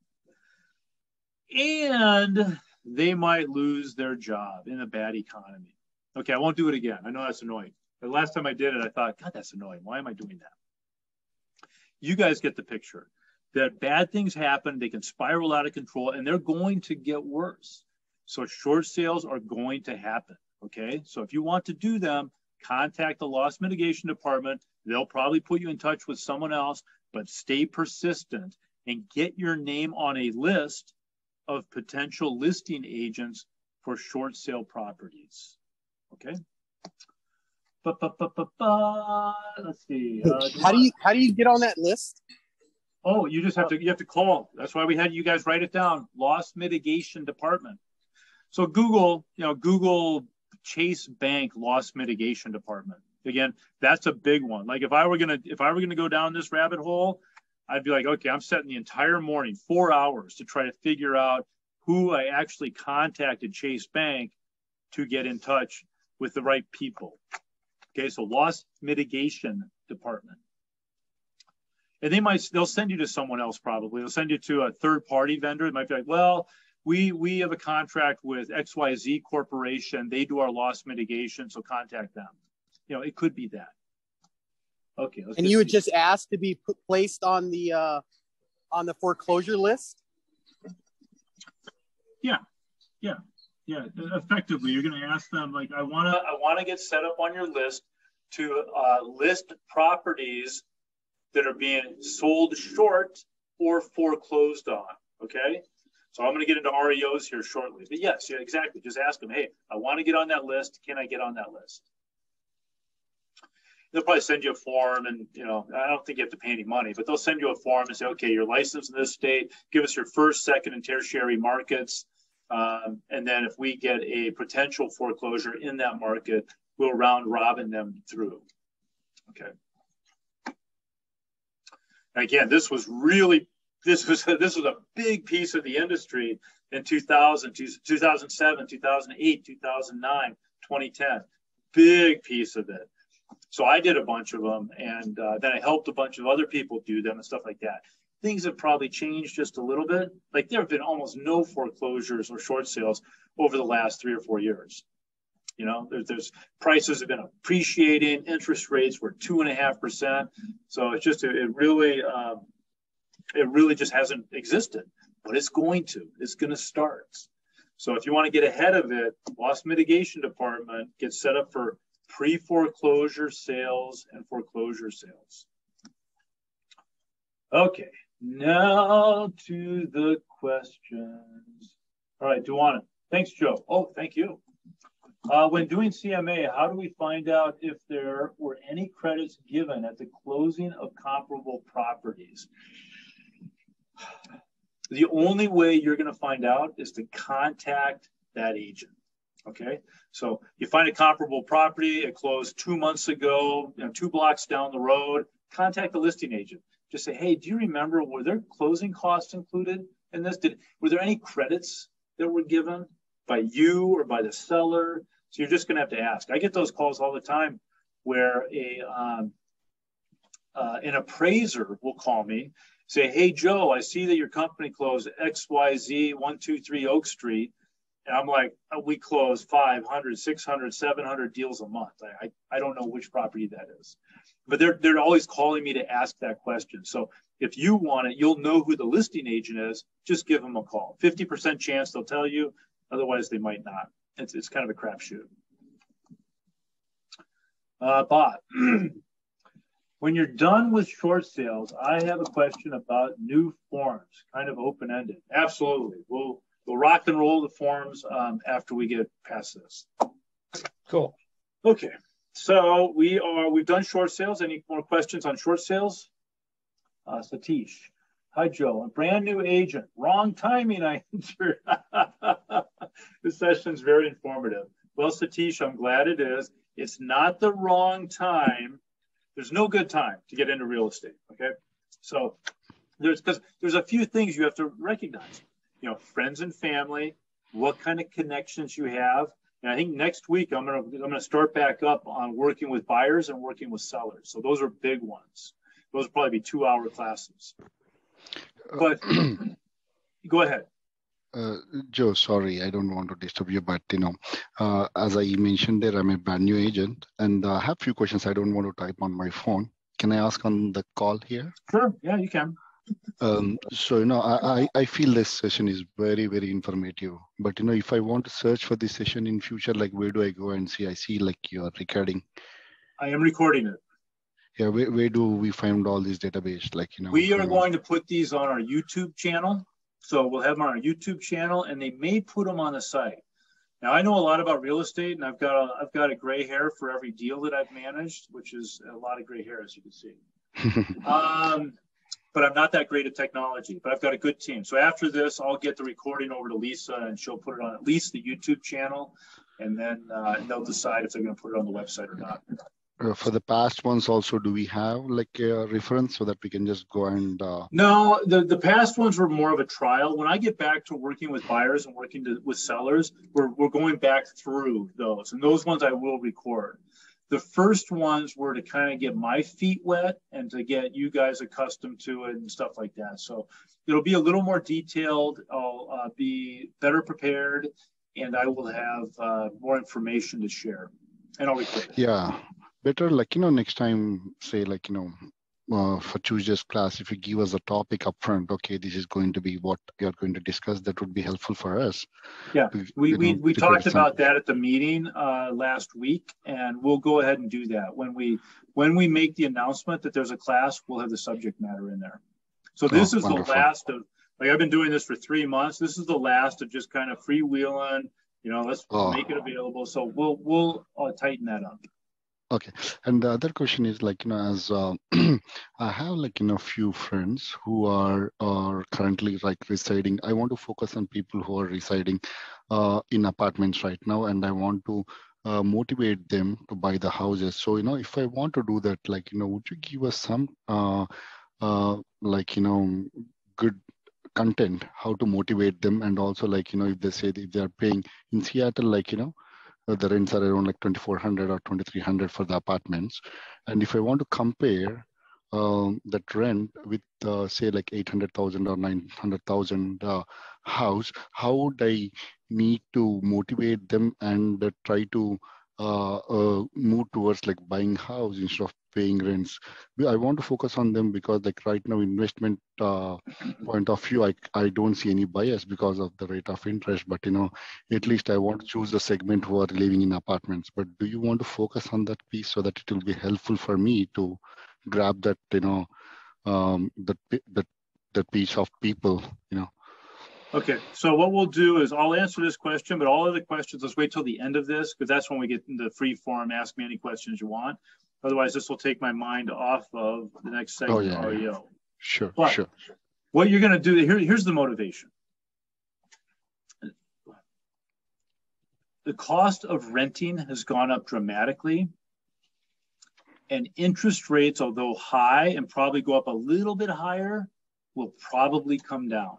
And they might lose their job in a bad economy. Okay, I won't do it again. I know that's annoying. The last time I did it, I thought, God, that's annoying. Why am I doing that? You guys get the picture. That bad things happen, they can spiral out of control, and they're going to get worse. So short sales are going to happen, okay? So if you want to do them, contact the loss mitigation department. They'll probably put you in touch with someone else, but stay persistent and get your name on a list of potential listing agents for short sale properties. Okay. Ba, ba, ba, ba, ba. Let's see. Uh, how do you how do you get on that list? Oh, you just have to you have to call. That's why we had you guys write it down. Loss mitigation department. So Google, you know, Google Chase Bank loss mitigation department. Again, that's a big one. Like if I were gonna if I were gonna go down this rabbit hole, I'd be like, okay, I'm setting the entire morning, four hours to try to figure out who I actually contacted Chase Bank to get in touch with the right people. Okay, so loss mitigation department. And they might, they'll send you to someone else probably. They'll send you to a third party vendor. It might be like, well, we, we have a contract with X Y Z Corporation. They do our loss mitigation, so contact them. You know, it could be that. Okay. And you would just ask to be put, placed on the uh, on the foreclosure list? Yeah, yeah, yeah. Effectively, you're going to ask them, like, I want to I want to get set up on your list to uh, list properties that are being sold short or foreclosed on, okay? So I'm going to get into R E Os here shortly. But yes, yeah, exactly. Just ask them, hey, I want to get on that list. Can I get on that list? They'll probably send you a form, and, you know, I don't think you have to pay any money, but they'll send you a form and say, okay, you're licensed in this state. Give us your first, second, and tertiary markets. Um, and then if we get a potential foreclosure in that market, we'll round robin them through. Okay. Again, this was really, this was, this was a big piece of the industry in two thousand, two thousand seven, two thousand eight, two thousand nine, twenty ten. Big piece of it. So I did a bunch of them, and uh, then I helped a bunch of other people do them and stuff like that. Things have probably changed just a little bit. Like, there have been almost no foreclosures or short sales over the last three or four years. You know, there's, there's prices have been appreciating. Interest rates were two and a half percent. So it's just, it really, um, it really just hasn't existed, but it's going to, it's going to start. So if you want to get ahead of it, loss mitigation department gets set up for pre-foreclosure sales and foreclosure sales. Okay, now to the questions. All right, Duana. Thanks, Joe. Oh, thank you. Uh, when doing C M A, how do we find out if there were any credits given at the closing of comparable properties? The only way you're going to find out is to contact that agent. Okay, so you find a comparable property, it closed two months ago, you know, two blocks down the road, contact the listing agent. Just say, hey, do you remember, were there closing costs included in this? Did, were there any credits that were given by you or by the seller? So you're just going to have to ask. I get those calls all the time where a um, uh, an appraiser will call me, say, hey, Joe, I see that your company closed X Y Z one two three Oak Street. And I'm like, oh, we close five hundred, six hundred, seven hundred deals a month. I, I, I don't know which property that is. But they're, they're always calling me to ask that question. So if you want it, you'll know who the listing agent is. Just give them a call. fifty percent chance they'll tell you. Otherwise, they might not. It's, it's kind of a crapshoot. Uh, Bob, when you're done with short sales, I have a question about new forms, kind of open-ended. Absolutely. We'll, we'll rock and roll the forms um, after we get past this. Cool. Okay. So we are, we've done short sales. Any more questions on short sales? Uh, Satish. Hi, Joe. A brand new agent. Wrong timing, I entered. This session's very informative. Well, Satish, I'm glad it is. It's not the wrong time. There's no good time to get into real estate, okay? So there's, because there's a few things you have to recognize. You know, friends and family, what kind of connections you have. And I think next week I'm gonna I'm gonna start back up on working with buyers and working with sellers. So those are big ones. Those will probably be two-hour classes. But go ahead. Uh, Joe, sorry, I don't want to disturb you, but you know, uh, as I mentioned there, I'm a brand new agent, and uh, I have a few questions I don't want to type on my phone. Can I ask on the call here? Sure. Yeah, you can. Um, so, you know, I, I feel this session is very, very informative. But, you know, if I want to search for this session in future, like where do I go and see? I see like you're recording. I am recording it. Yeah, where, where do we find all these database? Like, you know, we are going to put these on our YouTube channel. So we'll have them on our YouTube channel, and they may put them on the site. Now, I know a lot about real estate, and I've got a, I've got a gray hair for every deal that I've managed, which is a lot of gray hair, as you can see. um, but I'm not that great at technology, but I've got a good team. So after this, I'll get the recording over to Lisa, and she'll put it on at least the YouTube channel, and then uh, they'll decide if they're going to put it on the website or not. uh, for the past ones also, do we have like a reference so that we can just go and? Uh... No, the, the past ones were more of a trial. When I get back to working with buyers and working to, with sellers, we're, we're going back through those. And those ones I will record. The first ones were to kind of get my feet wet and to get you guys accustomed to it and stuff like that. So it'll be a little more detailed. I'll uh, be better prepared, and I will have uh, more information to share. And I'll record it. Yeah, better like, you know, next time, say like, you know, uh, for Tuesday's class, if you give us a topic up front, okay, this is going to be what you're going to discuss, that would be helpful for us. Yeah, we you we, know, we talked some... about that at the meeting uh, last week, and we'll go ahead and do that. When we when we make the announcement that there's a class, we'll have the subject matter in there. So this oh, is wonderful. the last of, like I've been doing this for three months. This is the last of just kind of freewheeling, you know, let's oh. make it available. So we'll, we'll uh, tighten that up. Okay. And the other question is like, you know, as uh, I have like, you know, few friends who are, are currently like residing. I want to focus on people who are residing uh, in apartments right now. And I want to uh, motivate them to buy the houses. So, you know, if I want to do that, like, you know, would you give us some uh, uh, like, you know, good content, how to motivate them? And also like, you know, if they say if they are paying in Seattle, like, you know, the rents are around like twenty-four hundred or twenty-three hundred for the apartments. And if I want to compare um, that rent with uh, say like eight hundred thousand or nine hundred thousand uh, house, how would I need to motivate them and uh, try to uh, uh, move towards like buying house instead of paying rents? I want to focus on them because like right now investment uh, point of view, I, I don't see any bias because of the rate of interest, but you know, at least I want to choose the segment who are living in apartments. But do you want to focus on that piece so that it will be helpful for me to grab that, you know, um, that, that, that piece of people, you know? Okay, so what we'll do is I'll answer this question, but all other questions, let's wait till the end of this, because that's when we get into free form, ask me any questions you want. Otherwise, this will take my mind off of the next segment, oh, yeah, R E O. Yeah. Sure, but sure. What you're going to do, here, here's the motivation. The cost of renting has gone up dramatically, and interest rates, although high and probably go up a little bit higher, will probably come down.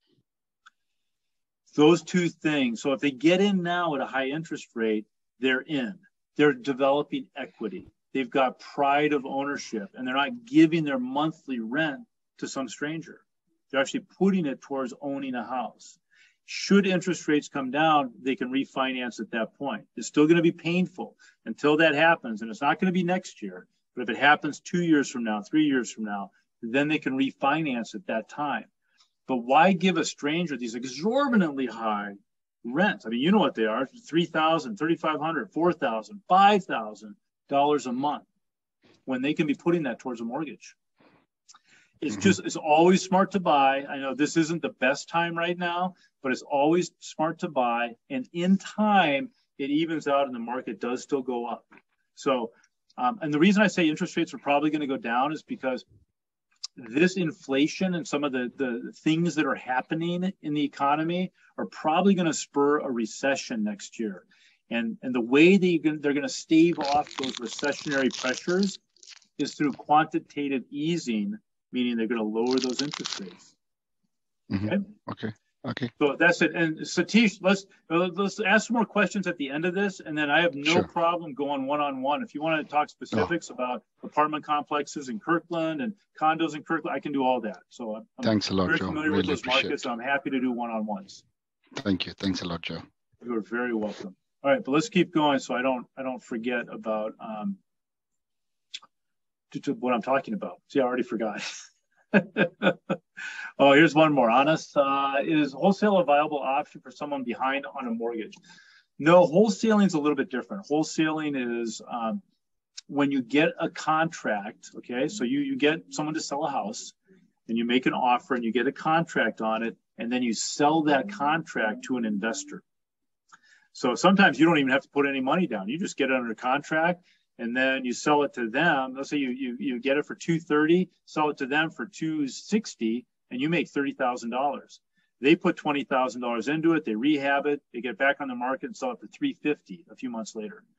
Those two things. So if they get in now at a high interest rate, they're in. They're developing equity. They've got pride of ownership, and they're not giving their monthly rent to some stranger. They're actually putting it towards owning a house. Should interest rates come down, they can refinance at that point. It's still going to be painful until that happens, and it's not going to be next year. But if it happens two years from now, three years from now, then they can refinance at that time. But why give a stranger these exorbitantly high rents? I mean, you know what they are, three thousand dollars, thirty-five hundred dollars, four thousand dollars, five thousand dollars a month, when they can be putting that towards a mortgage. It's just, it's always smart to buy. I know this isn't the best time right now, but it's always smart to buy. And in time, it evens out and the market does still go up. So, um, and the reason I say interest rates are probably going to go down is because this inflation and some of the, the things that are happening in the economy are probably going to spur a recession next year. And, and the way they, they're going to stave off those recessionary pressures is through quantitative easing, meaning they're going to lower those interest rates. Mm-hmm. Okay. Okay. Okay. So that's it. And Satish, let's let's ask some more questions at the end of this, and then I have no sure. problem going one-on-one. If you want to talk specifics oh. about apartment complexes in Kirkland and condos in Kirkland, I can do all that. So I'm, Thanks a lot, very Joe. familiar Really with those markets, it. and I'm happy to do one-on-ones. Thank you. Thanks a lot, Joe. You're very welcome. All right, but let's keep going so I don't I don't forget about um, to, to what I'm talking about. See, I already forgot. Oh, here's one more. Honest, uh, is wholesale a viable option for someone behind on a mortgage? No, wholesaling is a little bit different. Wholesaling is um, when you get a contract, okay? So you, you get someone to sell a house, and you make an offer, and you get a contract on it, and then you sell that contract to an investor. So sometimes you don't even have to put any money down. You just get it under contract, and then you sell it to them. Let's say you you you get it for two thirty, sell it to them for two sixty, and you make thirty thousand dollars. They put twenty thousand dollars into it, they rehab it, they get back on the market and sell it for three fifty a few months later.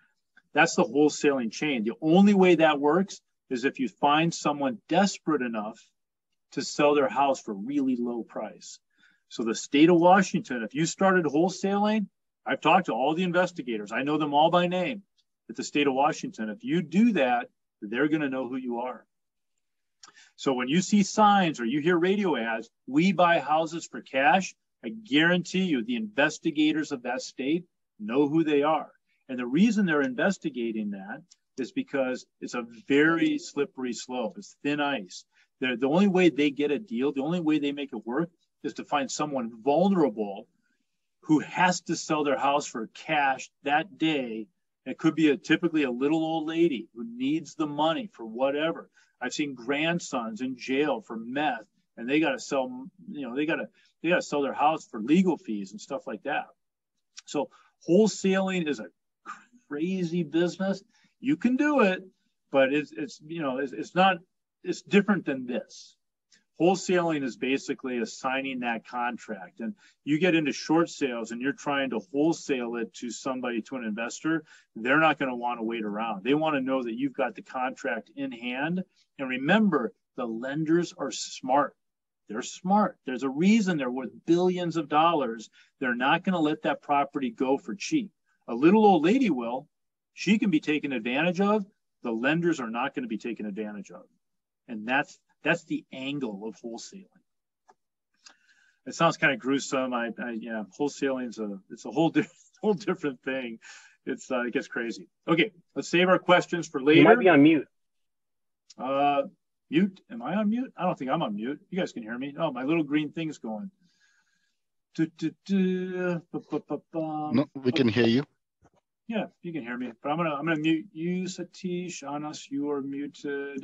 That's the wholesaling chain. The only way that works is if you find someone desperate enough to sell their house for a really low price. So the state of Washington, if you started wholesaling, I've talked to all the investigators. I know them all by name at the state of Washington. If you do that, they're going to know who you are. So when you see signs or you hear radio ads, we buy houses for cash, I guarantee you the investigators of that state know who they are. And the reason they're investigating that is because it's a very slippery slope. It's thin ice. They're, the only way they get a deal, the only way they make it work is to find someone vulnerable who has to sell their house for cash that day. It could be a typically a little old lady who needs the money for whatever. I've seen grandsons in jail for meth, and they got to sell, you know, they got to they got to sell their house for legal fees and stuff like that. So wholesaling is a crazy business. You can do it, but it's it's you know it's, it's not it's different than this. Wholesaling is basically assigning that contract, and you get into short sales and you're trying to wholesale it to somebody, to an investor. They're not going to want to wait around. They want to know that you've got the contract in hand. And remember, the lenders are smart. They're smart. There's a reason they're worth billions of dollars. They're not going to let that property go for cheap. A little old lady will. She can be taken advantage of. The lenders are not going to be taken advantage of. And that's That's the angle of wholesaling. It sounds kind of gruesome. I, I yeah, wholesaling is a it's a whole di- whole different thing. It's uh, it gets crazy. Okay, let's save our questions for later. You might be on mute. Uh, mute? Am I on mute? I don't think I'm on mute. You guys can hear me. Oh, my little green thing's going. Du, du, du, bu, bu, bu, bum. No, we can hear you. Yeah, you can hear me. But I'm gonna I'm gonna mute you, Satish. Anas, you are muted.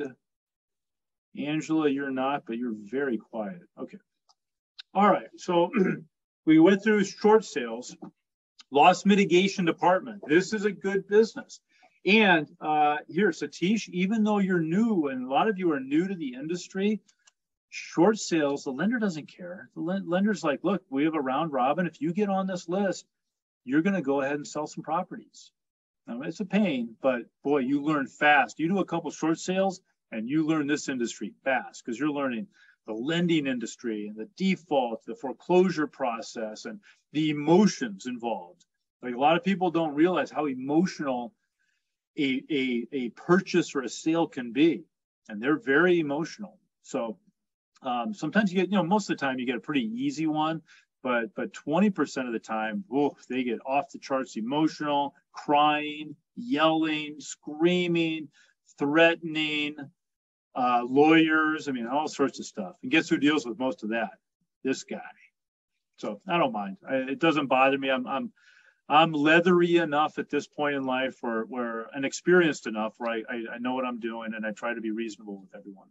Angela, you're not, but you're very quiet. Okay. All right. So we went through short sales, loss mitigation department. This is a good business. And uh, here, Satish, even though you're new, and a lot of you are new to the industry, short sales, the lender doesn't care. The lender's like, look, we have a round robin. If you get on this list, you're going to go ahead and sell some properties. Now, it's a pain, but boy, you learn fast. You do a couple short sales, and you learn this industry fast because you're learning the lending industry and the default, the foreclosure process, and the emotions involved. Like a lot of people don't realize how emotional a, a, a purchase or a sale can be. And they're very emotional. So um, sometimes you get, you know, most of the time you get a pretty easy one, but but twenty percent of the time, whoa, they get off the charts emotional, crying, yelling, screaming, threatening, Uh, lawyers, I mean, all sorts of stuff. And guess who deals with most of that? This guy. So I don't mind. I, it doesn't bother me. I'm I'm I'm leathery enough at this point in life where where and experienced enough where I, I, I know what I'm doing and I try to be reasonable with everyone.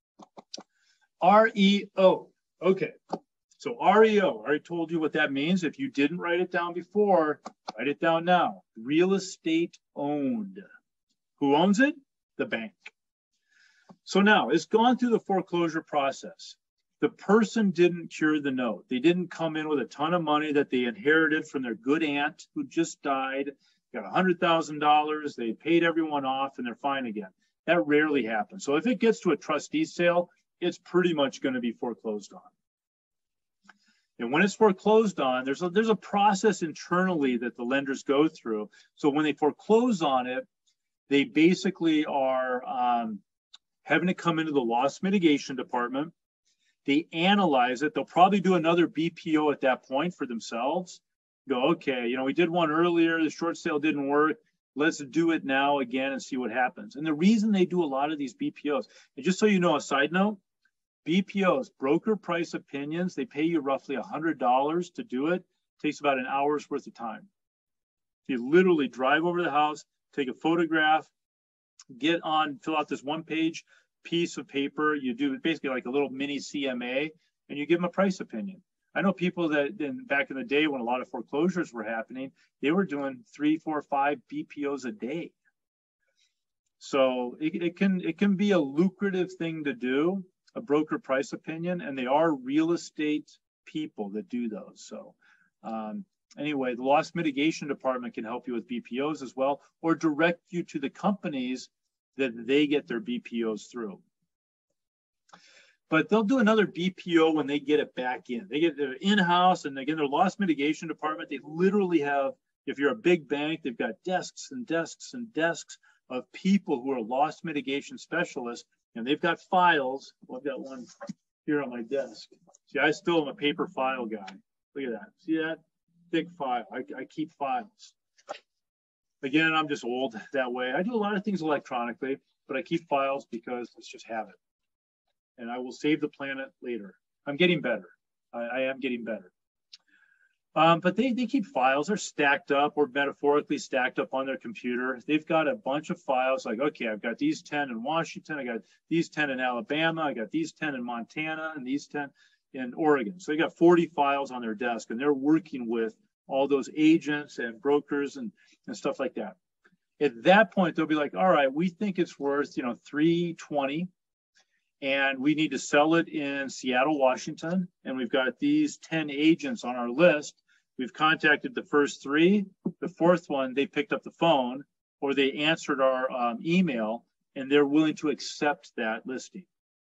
R E O. Okay. So R E O, I already told you what that means. If you didn't write it down before, write it down now. Real estate owned. Who owns it? The bank. So now it's gone through the foreclosure process. The person didn't cure the note. They didn't come in with a ton of money that they inherited from their good aunt who just died, got one hundred thousand dollars, they paid everyone off, and they're fine again. That rarely happens. So if it gets to a trustee sale, it's pretty much going to be foreclosed on. And when it's foreclosed on, there's a, there's a process internally that the lenders go through. So when they foreclose on it, they basically are um, having to come into the loss mitigation department. They analyze it. They'll probably do another B P O at that point for themselves. Go, okay, you know, we did one earlier. The short sale didn't work. Let's do it now again and see what happens. And the reason they do a lot of these B P Os, and just so you know, a side note, B P Os, broker price opinions, they pay you roughly one hundred dollars to do it. It takes about an hour's worth of time. You literally drive over the house, take a photograph, get on, fill out this one page piece of paper. You do basically like a little mini C M A and you give them a price opinion. I know people that in, back in the day when a lot of foreclosures were happening, they were doing three, four, five B P Os a day. So it, it can it can be a lucrative thing to do, a broker price opinion, and they are real estate people that do those. So um, anyway, the loss mitigation department can help you with B P Os as well, or direct you to the companies that they get their B P Os through. But they'll do another B P O when they get it back in. They get their in-house, and again, their loss mitigation department, they literally have, if you're a big bank, they've got desks and desks and desks of people who are loss mitigation specialists, and they've got files. Well, I've got one here on my desk. See, I still am a paper file guy. Look at that. See that? Thick file. I, I keep files. Again, I'm just old that way. I do a lot of things electronically, but I keep files because it's just habit. And I will save the planet later. I'm getting better. I, I am getting better. Um, but they, they keep files. They're stacked up, or metaphorically stacked up on their computer. They've got a bunch of files like, okay, I've got these ten in Washington. I got these ten in Alabama. I got these ten in Montana, and these ten in Oregon. So they got forty files on their desk, and they're working with all those agents and brokers and, and stuff like that. At that point, they'll be like, all right, we think it's worth, you know, three twenty. And we need to sell it in Seattle, Washington. And we've got these ten agents on our list. We've contacted the first three. The fourth one, they picked up the phone or they answered our um, email, and they're willing to accept that listing.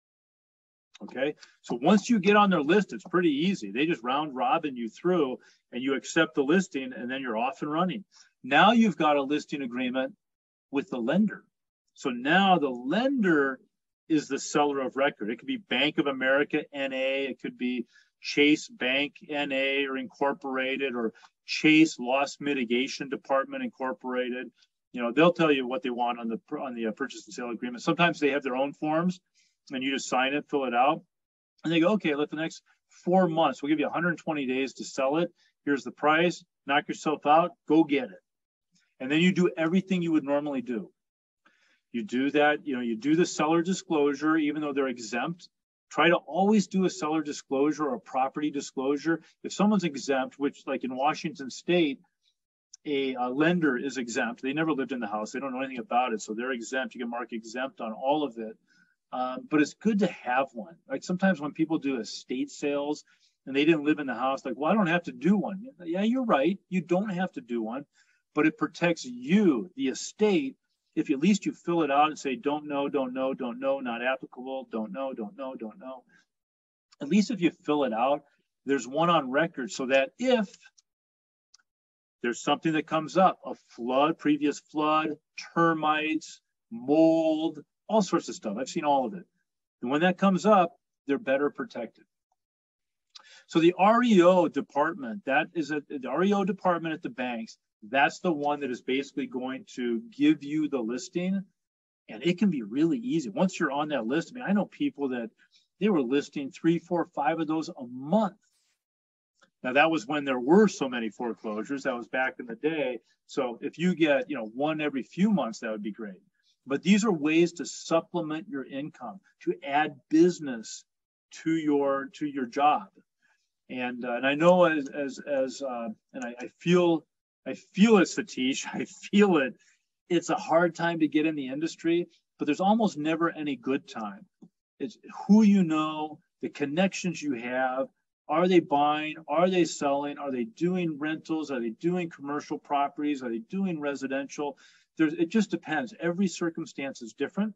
Okay, so once you get on their list, it's pretty easy. They just round robin you through, and you accept the listing, and then you're off and running. Now you've got a listing agreement with the lender. So now the lender is the seller of record. It could be Bank of America, N A. It could be Chase Bank, N A, or Incorporated, or Chase Loss Mitigation Department, Incorporated. You know, they'll tell you what they want on the on the purchase and sale agreement. Sometimes they have their own forms, and you just sign it, fill it out, and they go, okay, let the next four months, we'll give you one hundred twenty days to sell it. Here's the price. Knock yourself out. Go get it. And then you do everything you would normally do. You do that, you know, you do the seller disclosure, even though they're exempt. Try to always do a seller disclosure or a property disclosure. If someone's exempt, which like in Washington State, a, a lender is exempt. They never lived in the house. They don't know anything about it. So they're exempt. You can mark exempt on all of it. Um, but it's good to have one. Like sometimes when people do estate sales and they didn't live in the house, like, well, I don't have to do one. Yeah, you're right. You don't have to do one, but it protects you, the estate, if at least you fill it out and say, don't know, don't know, don't know, not applicable, don't know, don't know, don't know. At least if you fill it out, there's one on record so that if there's something that comes up, a flood, previous flood, termites, mold, all sorts of stuff. I've seen all of it. And when that comes up, they're better protected. So the R E O department, that is a, the R E O department at the banks, that's the one that is basically going to give you the listing, and it can be really easy. Once you're on that list, I mean, I know people that they were listing three, four, five of those a month. Now that was when there were so many foreclosures. That was back in the day. So if you get, you know, one every few months, that would be great. But these are ways to supplement your income, to add business to your to your job. And uh, and I know as as as uh, and I, I feel. I feel it, Satish. I feel it. It's a hard time to get in the industry, but there's almost never any good time. It's who you know, the connections you have. Are they buying? Are they selling? Are they doing rentals? Are they doing commercial properties? Are they doing residential? There's, it just depends. Every circumstance is different.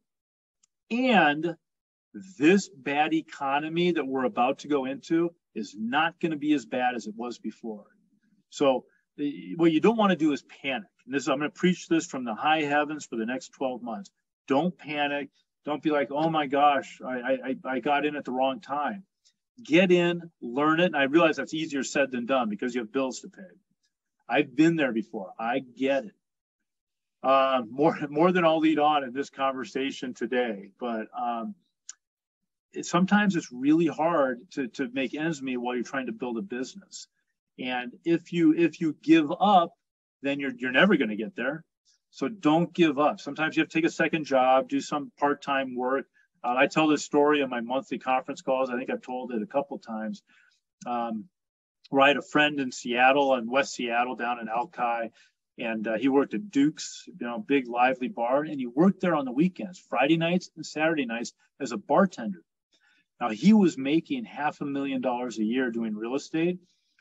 And this bad economy that we're about to go into is not going to be as bad as it was before. So what you don't want to do is panic. And this, I'm going to preach this from the high heavens for the next twelve months. Don't panic. Don't be like, oh my gosh, I, I, I got in at the wrong time. Get in, learn it. And I realize that's easier said than done because you have bills to pay. I've been there before. I get it. Uh, more, more than I'll lead on in this conversation today. But um, it, sometimes it's really hard to, to make ends meet while you're trying to build a business. And if you if you give up, then you're you're never going to get there. So don't give up. Sometimes you have to take a second job, do some part-time work. Uh, I tell this story on my monthly conference calls. I think I've told it a couple times. Um, where I had a friend in Seattle, in West Seattle, down in Alki, and uh, he worked at Duke's, you know, big lively bar, and he worked there on the weekends, Friday nights and Saturday nights, as a bartender. Now he was making half a million dollars a year doing real estate.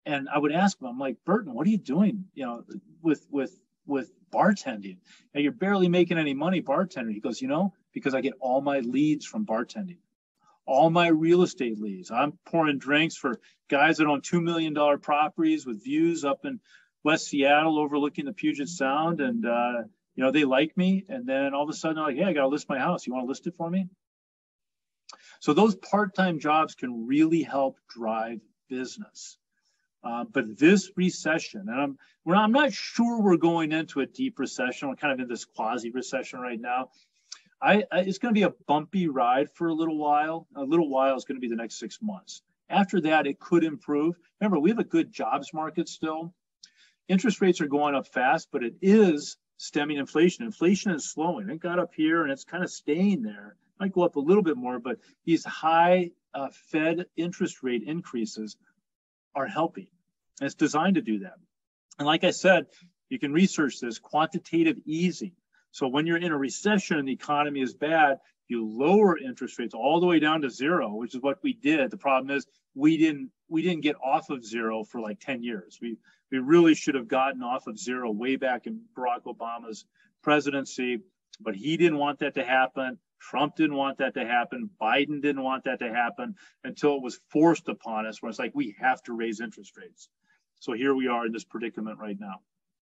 and I would ask him, I'm like, Burton, what are you doing, you know, with, with, with bartending? And you're barely making any money bartending. He goes, you know, because I get all my leads from bartending, all my real estate leads. I'm pouring drinks for guys that own two million dollar properties with views up in West Seattle overlooking the Puget Sound. And, uh, you know, they like me. And then all of a sudden, they're like, hey, I got to list my house. You want to list it for me? So those part-time jobs can really help drive business. Uh, but this recession, and I'm, we're, I'm not sure we're going into a deep recession. We're kind of in this quasi-recession right now. I, I, it's going to be a bumpy ride for a little while. A little while is going to be the next six months. After that, it could improve. Remember, we have a good jobs market still. Interest rates are going up fast, but it is stemming inflation. Inflation is slowing. It got up here and it's kind of staying there. It might go up a little bit more, but these high uh, Fed interest rate increases are helping. And it's designed to do that. And like I said, you can research this, quantitative easing. So when you're in a recession and the economy is bad, you lower interest rates all the way down to zero, which is what we did. The problem is we didn't we didn't get off of zero for like ten years. We we really should have gotten off of zero way back in Barack Obama's presidency, but he didn't want that to happen. Trump didn't want that to happen. Biden didn't want that to happen until it was forced upon us, where it's like we have to raise interest rates. So here we are in this predicament right now.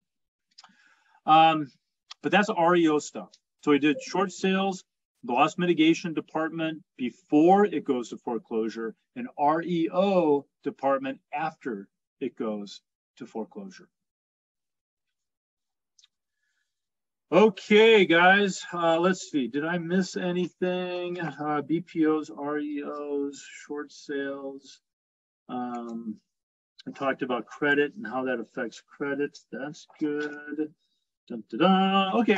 Um, but that's R E O stuff. So we did short sales, the loss mitigation department before it goes to foreclosure, and R E O department after it goes to foreclosure. Okay, guys, uh, let's see. Did I miss anything? Uh, B P Os, R E Os, short sales. Um, I talked about credit and how that affects credit. That's good. Dun, dun, dun. Okay,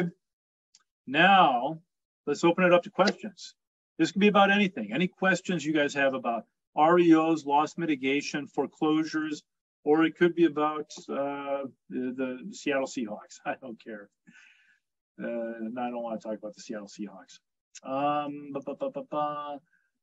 now let's open it up to questions. This could be about anything. Any questions you guys have about R E Os, loss mitigation, foreclosures, or it could be about uh, the, the Seattle Seahawks. I don't care. Uh, and I don't want to talk about the Seattle Seahawks. Um, ba, ba, ba, ba, ba.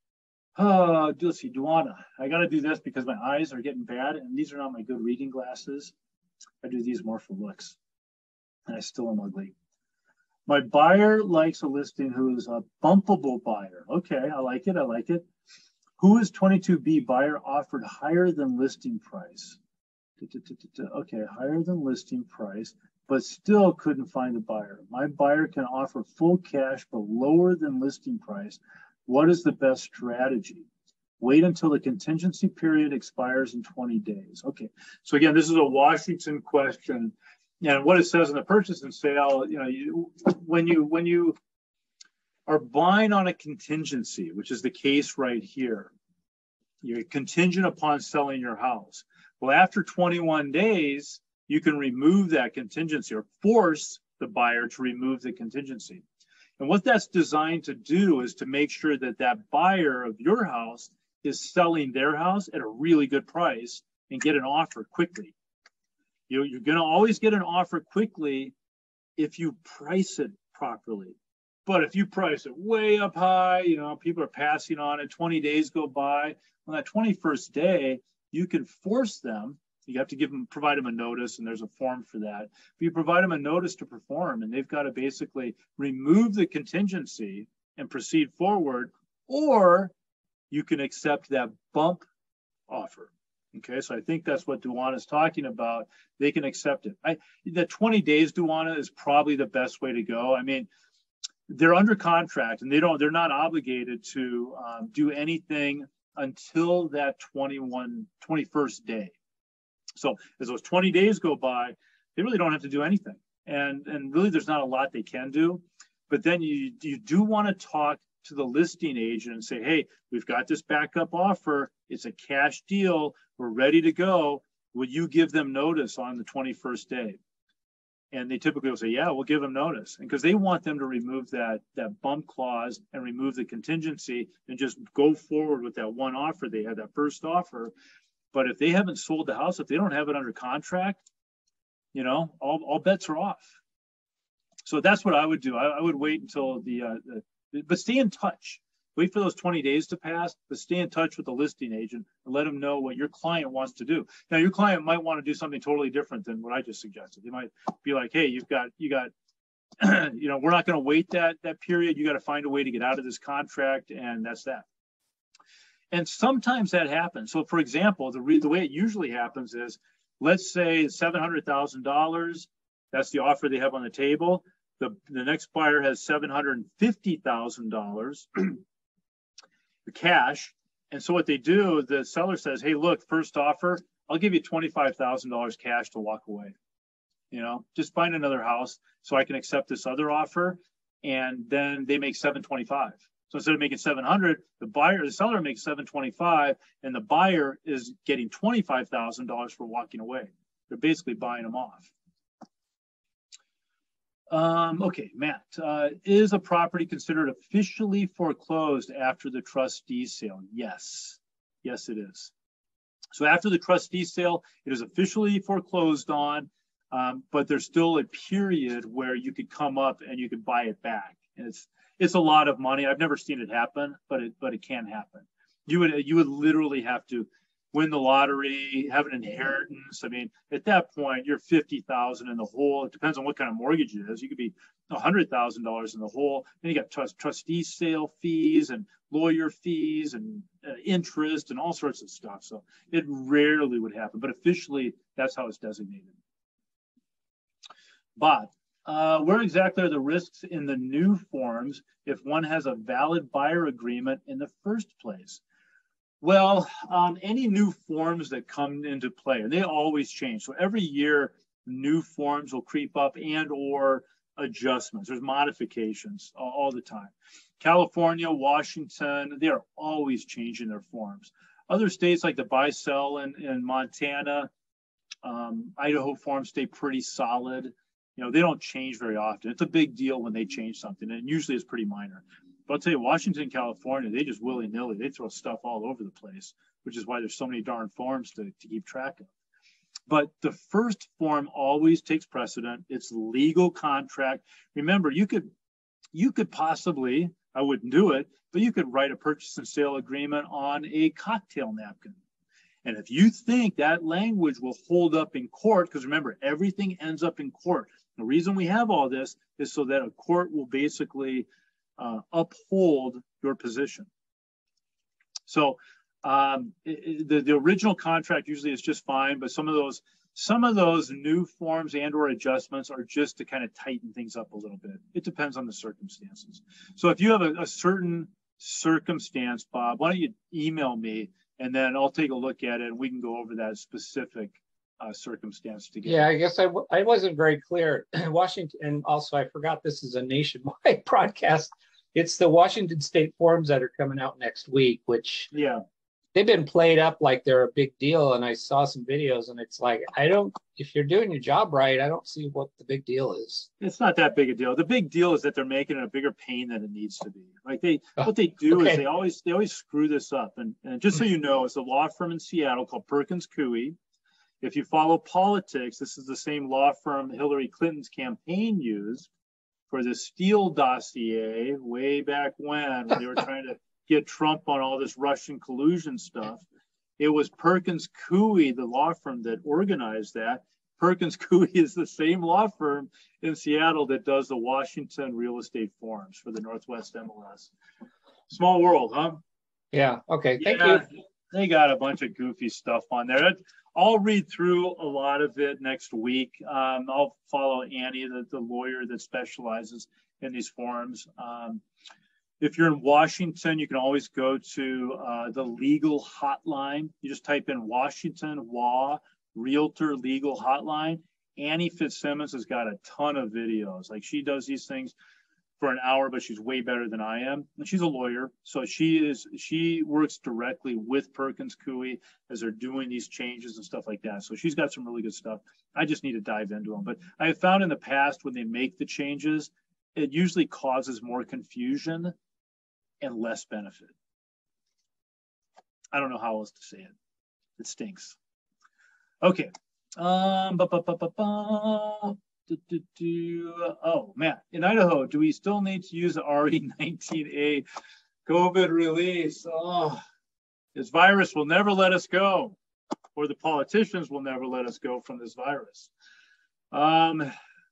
Uh, let's see, Duana. I got to do this because my eyes are getting bad, and these are not my good reading glasses. I do these more for looks, and I still am ugly. My buyer likes a listing who is a bumpable buyer. Okay, I like it. I like it. Who is twenty-two B buyer offered higher than listing price? Okay, higher than listing price, but still couldn't find a buyer. My buyer can offer full cash, but lower than listing price. What is the best strategy? Wait until the contingency period expires in twenty days. Okay, so again, this is a Washington question. And what it says in the purchase and sale, you know, you, when you when you are buying on a contingency, which is the case right here, you're contingent upon selling your house. Well, after twenty-one days, you can remove that contingency or force the buyer to remove the contingency. And what that's designed to do is to make sure that that buyer of your house is selling their house at a really good price and get an offer quickly. You, you're going to always get an offer quickly if you price it properly. But if you price it way up high, you know, people are passing on it, twenty days go by. On that twenty-first day, you can force them. You have to give them, provide them a notice, and there's a form for that. But you provide them a notice to perform, and they've got to basically remove the contingency and proceed forward, or you can accept that bump offer. Okay, so I think that's what Duana is talking about. They can accept it. I, the twenty days, Duana, is probably the best way to go. I mean, they're under contract, and they don't. They're not obligated to um, do anything until that twenty-one, twenty-first day. So as those twenty days go by, they really don't have to do anything. And, and really, there's not a lot they can do. But then you, you do want to talk to the listing agent and say, hey, we've got this backup offer. It's a cash deal. We're ready to go. Will you give them notice on the twenty-first day? And they typically will say, yeah, we'll give them notice. And because they want them to remove that, that bump clause and remove the contingency and just go forward with that one offer. They had that first offer. But if they haven't sold the house, if they don't have it under contract, you know, all, all bets are off. So that's what I would do. I, I would wait until the, uh, the, but stay in touch. Wait for those twenty days to pass, but stay in touch with the listing agent and let them know what your client wants to do. Now, your client might want to do something totally different than what I just suggested. They might be like, hey, you've got, you got, you know, we're not going to wait that, that period. You got to find a way to get out of this contract, and that's that. And sometimes that happens. So for example, the, re the way it usually happens is, let's say seven hundred thousand dollars, that's the offer they have on the table. The, the next buyer has seven hundred fifty thousand dollars cash. And so what they do, the seller says, hey, look, first offer, I'll give you twenty-five thousand dollars cash to walk away. You know, just find another house so I can accept this other offer. And then they make seven twenty-five. So instead of making seven hundred, the buyer, the seller makes seven twenty-five, and the buyer is getting twenty-five thousand dollars for walking away. They're basically buying them off. Um, okay, Matt, uh, is a property considered officially foreclosed after the trustee sale? Yes, yes, it is. So after the trustee sale, it is officially foreclosed on, um, but there's still a period where you could come up and you could buy it back. And it's it's a lot of money. I've never seen it happen, but it but it can happen. You would you would literally have to win the lottery, have an inheritance. I mean, at that point, you're fifty thousand in the hole. It depends on what kind of mortgage it is. You could be one hundred thousand dollars in the hole. Then you got trust, trustee sale fees and lawyer fees and uh, interest and all sorts of stuff. So it rarely would happen, but officially, that's how it's designated. But uh, where exactly are the risks in the new forms if one has a valid buyer agreement in the first place? Well, um, any new forms that come into play, and they always change. So every year, new forms will creep up and or adjustments. There's modifications all, all the time. California, Washington, they are always changing their forms. Other states like the buy-sell in, in Montana, um, Idaho forms stay pretty solid. You know, they don't change very often. It's a big deal when they change something, and usually it's pretty minor. But I'll tell you, Washington, California, they just willy-nilly, they throw stuff all over the place, which is why there's so many darn forms to, to keep track of. But the first form always takes precedent. It's legal contract. Remember, you could, you could possibly, I wouldn't do it, but you could write a purchase and sale agreement on a cocktail napkin. And if you think that language will hold up in court, because remember, everything ends up in court. The reason we have all this is so that a court will basically Uh, uphold your position. So um, it, the, the original contract usually is just fine, but some of those some of those new forms and or adjustments are just to kind of tighten things up a little bit. It depends on the circumstances. So if you have a, a certain circumstance, Bob, why don't you email me and then I'll take a look at it and we can go over that specific uh, circumstance together. Yeah, I guess I, w I wasn't very clear. Washington, and also I forgot this is a nationwide broadcast. It's the Washington State forms that are coming out next week, which yeah, they've been played up like they're a big deal. And I saw some videos and it's like, I don't, if you're doing your job right, I don't see what the big deal is. It's not that big a deal. The big deal is that they're making it a bigger pain than it needs to be. Like they, what they do okay. is they always, they always screw this up. And, and just so you know, it's a law firm in Seattle called Perkins Coie. If you follow politics, this is the same law firm Hillary Clinton's campaign used for the Steele dossier way back when, when they were trying to get Trump on all this Russian collusion stuff. It was Perkins Coie, the law firm that organized that. Perkins Coie is the same law firm in Seattle that does the Washington real estate forms for the Northwest M L S. Small world, huh? Yeah, okay, thank yeah, you. They got a bunch of goofy stuff on there. I'll read through a lot of it next week. Um, I'll follow Annie, the, the lawyer that specializes in these forms. Um, if you're in Washington, you can always go to uh, the legal hotline. You just type in Washington W A Realtor Legal Hotline. Annie Fitzsimmons has got a ton of videos. Like she does these things for an hour, but she's way better than I am. And she's a lawyer. So she is, she works directly with Perkins Coie as they're doing these changes and stuff like that. So she's got some really good stuff. I just need to dive into them. But I have found in the past when they make the changes, it usually causes more confusion and less benefit. I don't know how else to say it. It stinks. Okay. Um, ba, ba, ba, ba, ba. Do, do, do. Oh, Matt, in Idaho, do we still need to use R E nineteen A COVID release. Oh, this virus will never let us go, or the politicians will never let us go from this virus. Um,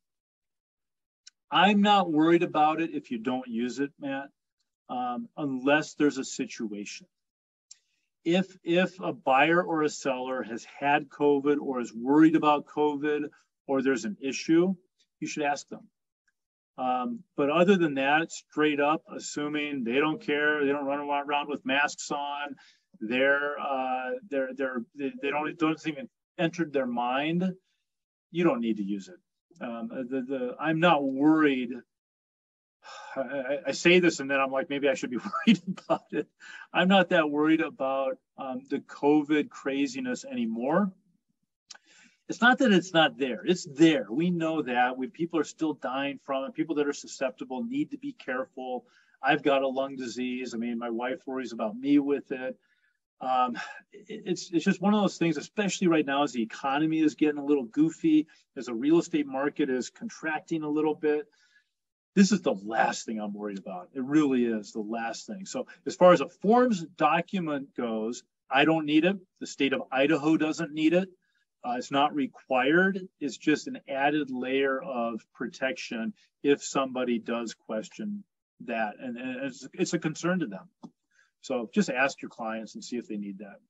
I'm not worried about it if you don't use it, Matt, um, unless there's a situation. If, if a buyer or a seller has had COVID or is worried about COVID or there's an issue, you should ask them. Um, but other than that, straight up, assuming they don't care, they don't run around with masks on, they're, uh, they're, they're, they, they don't, don't even enter their mind, you don't need to use it. Um, the, the, I'm not worried. I, I say this and then I'm like, maybe I should be worried about it. I'm not that worried about um, the COVID craziness anymore. It's not that it's not there. It's there. We know that. We, people are still dying from it. People that are susceptible need to be careful. I've got a lung disease. I mean, my wife worries about me with it. Um, it it's, it's just one of those things, especially right now as the economy is getting a little goofy, as the real estate market is contracting a little bit. This is the last thing I'm worried about. It really is the last thing. So as far as a forms document goes, I don't need it. The state of Idaho doesn't need it. Uh, it's not required. It's just an added layer of protection if somebody does question that. And, and it's, it's a concern to them. So just ask your clients and see if they need that.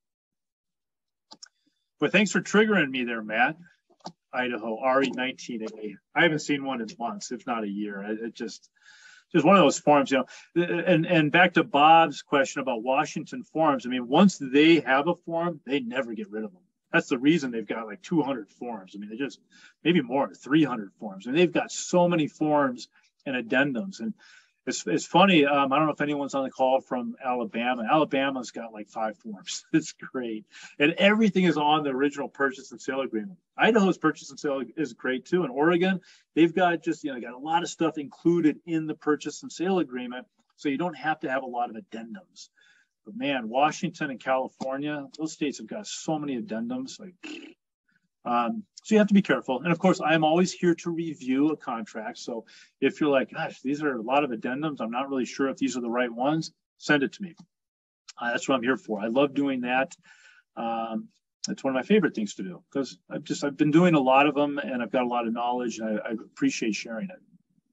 But thanks for triggering me there, Matt. Idaho, R E nineteen A. I haven't seen one in months, if not a year. It, it just, just one of those forms, you know. And and back to Bob's question about Washington forms. I mean, once they have a form, they never get rid of them. That's the reason they've got like two hundred forms. I mean, they just maybe more, three hundred forms. And they've got so many forms and addendums. And it's it's funny. Um, I don't know if anyone's on the call from Alabama. Alabama's got like five forms. It's great, and everything is on the original purchase and sale agreement. Idaho's purchase and sale is great too. In Oregon, they've got just you know got a lot of stuff included in the purchase and sale agreement, so you don't have to have a lot of addendums. But man, Washington and California, those states have got so many addendums. Like, um, so you have to be careful. And of course, I am always here to review a contract. So if you're like, gosh, these are a lot of addendums, I'm not really sure if these are the right ones, send it to me. Uh, that's what I'm here for. I love doing that. Um, it's one of my favorite things to do because I've just I've been doing a lot of them and I've got a lot of knowledge and I, I appreciate sharing it.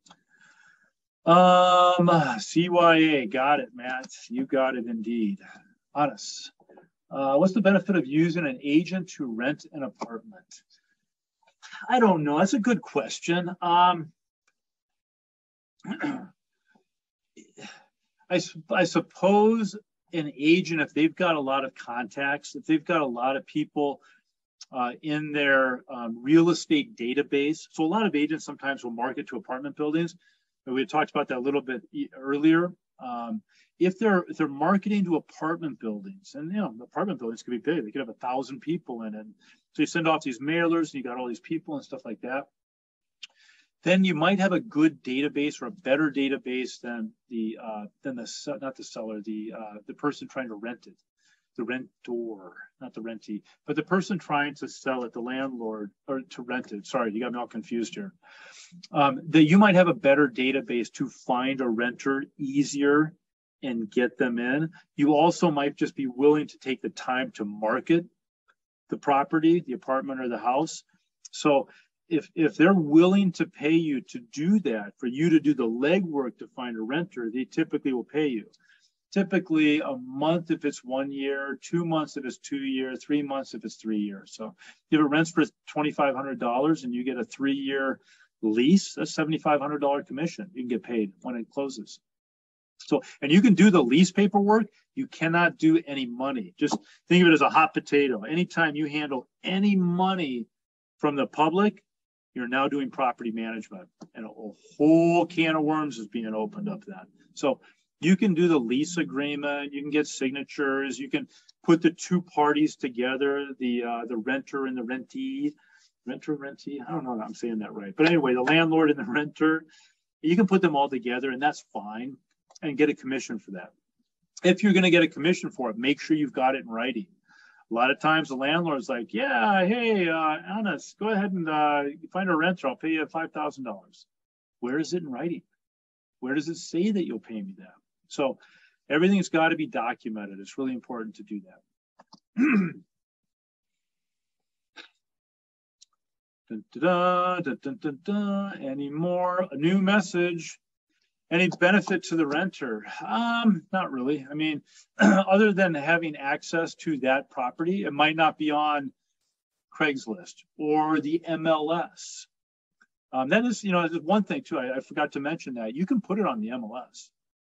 Um, C Y A, got it, Matt. You got it indeed. Honest. Uh, what's the benefit of using an agent to rent an apartment? I don't know. That's a good question. Um, I, I suppose an agent, if they've got a lot of contacts, if they've got a lot of people uh, in their um, real estate database. So a lot of agents sometimes will market to apartment buildings. We had talked about that a little bit earlier. Um, if they're if they're marketing to apartment buildings, and you know, apartment buildings could be big, they could have a thousand people in it. So you send off these mailers, and you got all these people and stuff like that. Then you might have a good database or a better database than the uh, than the not the seller, the uh, the person trying to rent it, the rentor, not the rentee, but the person trying to sell it, the landlord, or to rent it. Sorry, you got me all confused here. Um, that you might have a better database to find a renter easier and get them in. You also might just be willing to take the time to market the property, the apartment or the house. So if, if they're willing to pay you to do that, for you to do the legwork to find a renter, they typically will pay you. Typically a month if it's one year, two months if it's two years, three months if it's three years. So if it rents for twenty-five hundred dollars and you get a three-year lease, that's seventy-five hundred dollars commission you can get paid when it closes. So, and you can do the lease paperwork, you cannot do any money. Just think of it as a hot potato. Anytime you handle any money from the public, you're now doing property management, and a whole can of worms is being opened up then. So you can do the lease agreement, you can get signatures, you can put the two parties together, the uh, the renter and the rentee, renter, rentee, I don't know if I'm saying that right. But anyway, the landlord and the renter, you can put them all together and that's fine, and get a commission for that. If you're gonna get a commission for it, make sure you've got it in writing. A lot of times the landlord's like, yeah, hey, uh, Anna, go ahead and uh, find a renter, I'll pay you five thousand dollars. Where is it in writing? Where does it say that you'll pay me that? So Everything's got to be documented. It's really important to do that. Dun, da, da, dun, dun, dun. Any more? A new message. Any benefit to the renter? Um, not really. I mean, other than having access to that property, it might not be on Craigslist or the M L S. Um, that is, you know, one thing too. I, I forgot to mention that you can put it on the M L S.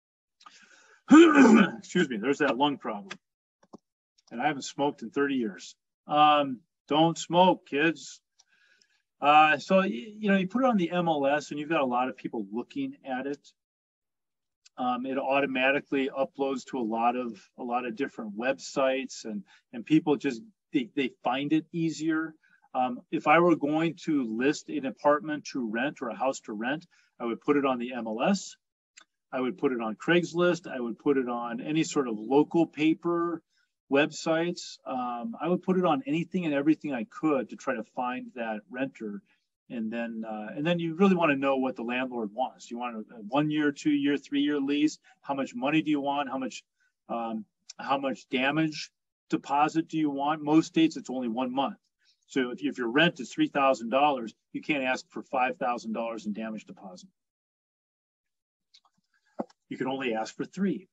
Excuse me. There's that lung problem, and I haven't smoked in thirty years. Um, don't smoke, kids. Uh, so you know, you put it on the M L S, and you've got a lot of people looking at it. Um, it automatically uploads to a lot of a lot of different websites, and and people just they, they find it easier. Um, if I were going to list an apartment to rent or a house to rent, I would put it on the M L S. I would put it on Craigslist. I would put it on any sort of local paper websites. Um, I would put it on anything and everything I could to try to find that renter. And then, uh, and then you really want to know what the landlord wants. You want a one year, two year, three year lease. How much money do you want? How much, um, how much damage deposit do you want? Most states, it's only one month. So if, if your rent is three thousand dollars, you can't ask for five thousand dollars in damage deposit. You can only ask for three.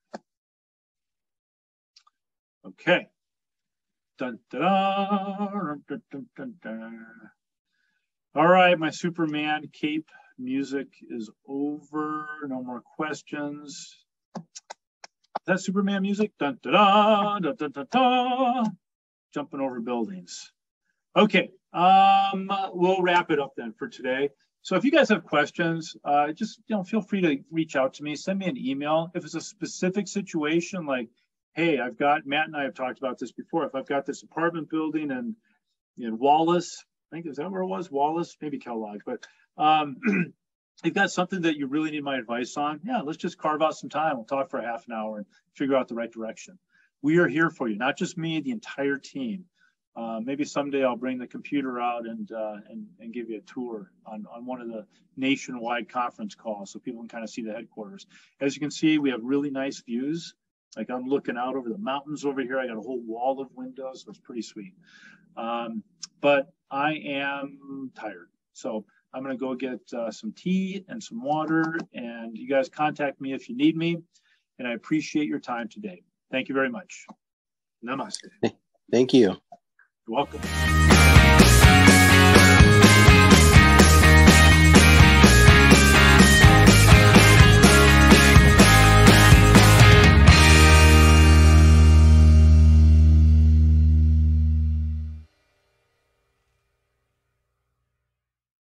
Okay. Dun, da, da, dun, dun, dun, dun. All right, my Superman cape music is over. No more questions. Is that Superman music? Dun, da, da, da, da, da, da. Jumping over buildings. Okay, um, we'll wrap it up then for today. So if you guys have questions, uh, just you know, feel free to reach out to me. Send me an email. If it's a specific situation, like, hey, I've got, Matt and I have talked about this before. If I've got this apartment building in, in Wallace, I think, is that where it was? Wallace, maybe Kellogg, but um, you've got something that you really need my advice on, yeah, let's just carve out some time. We'll talk for a half an hour and figure out the right direction. We are here for you, not just me, the entire team. Uh, maybe someday I'll bring the computer out and, uh, and and give you a tour on, on one of the nationwide conference calls so people can kind of see the headquarters. As you can see, we have really nice views. Like I'm looking out over the mountains over here. I got a whole wall of windows, so it's pretty sweet. Um, but I am tired. So I'm going to go get uh, some tea and some water, and you guys contact me if you need me. And I appreciate your time today. Thank you very much. Namaste. Thank you. You're welcome.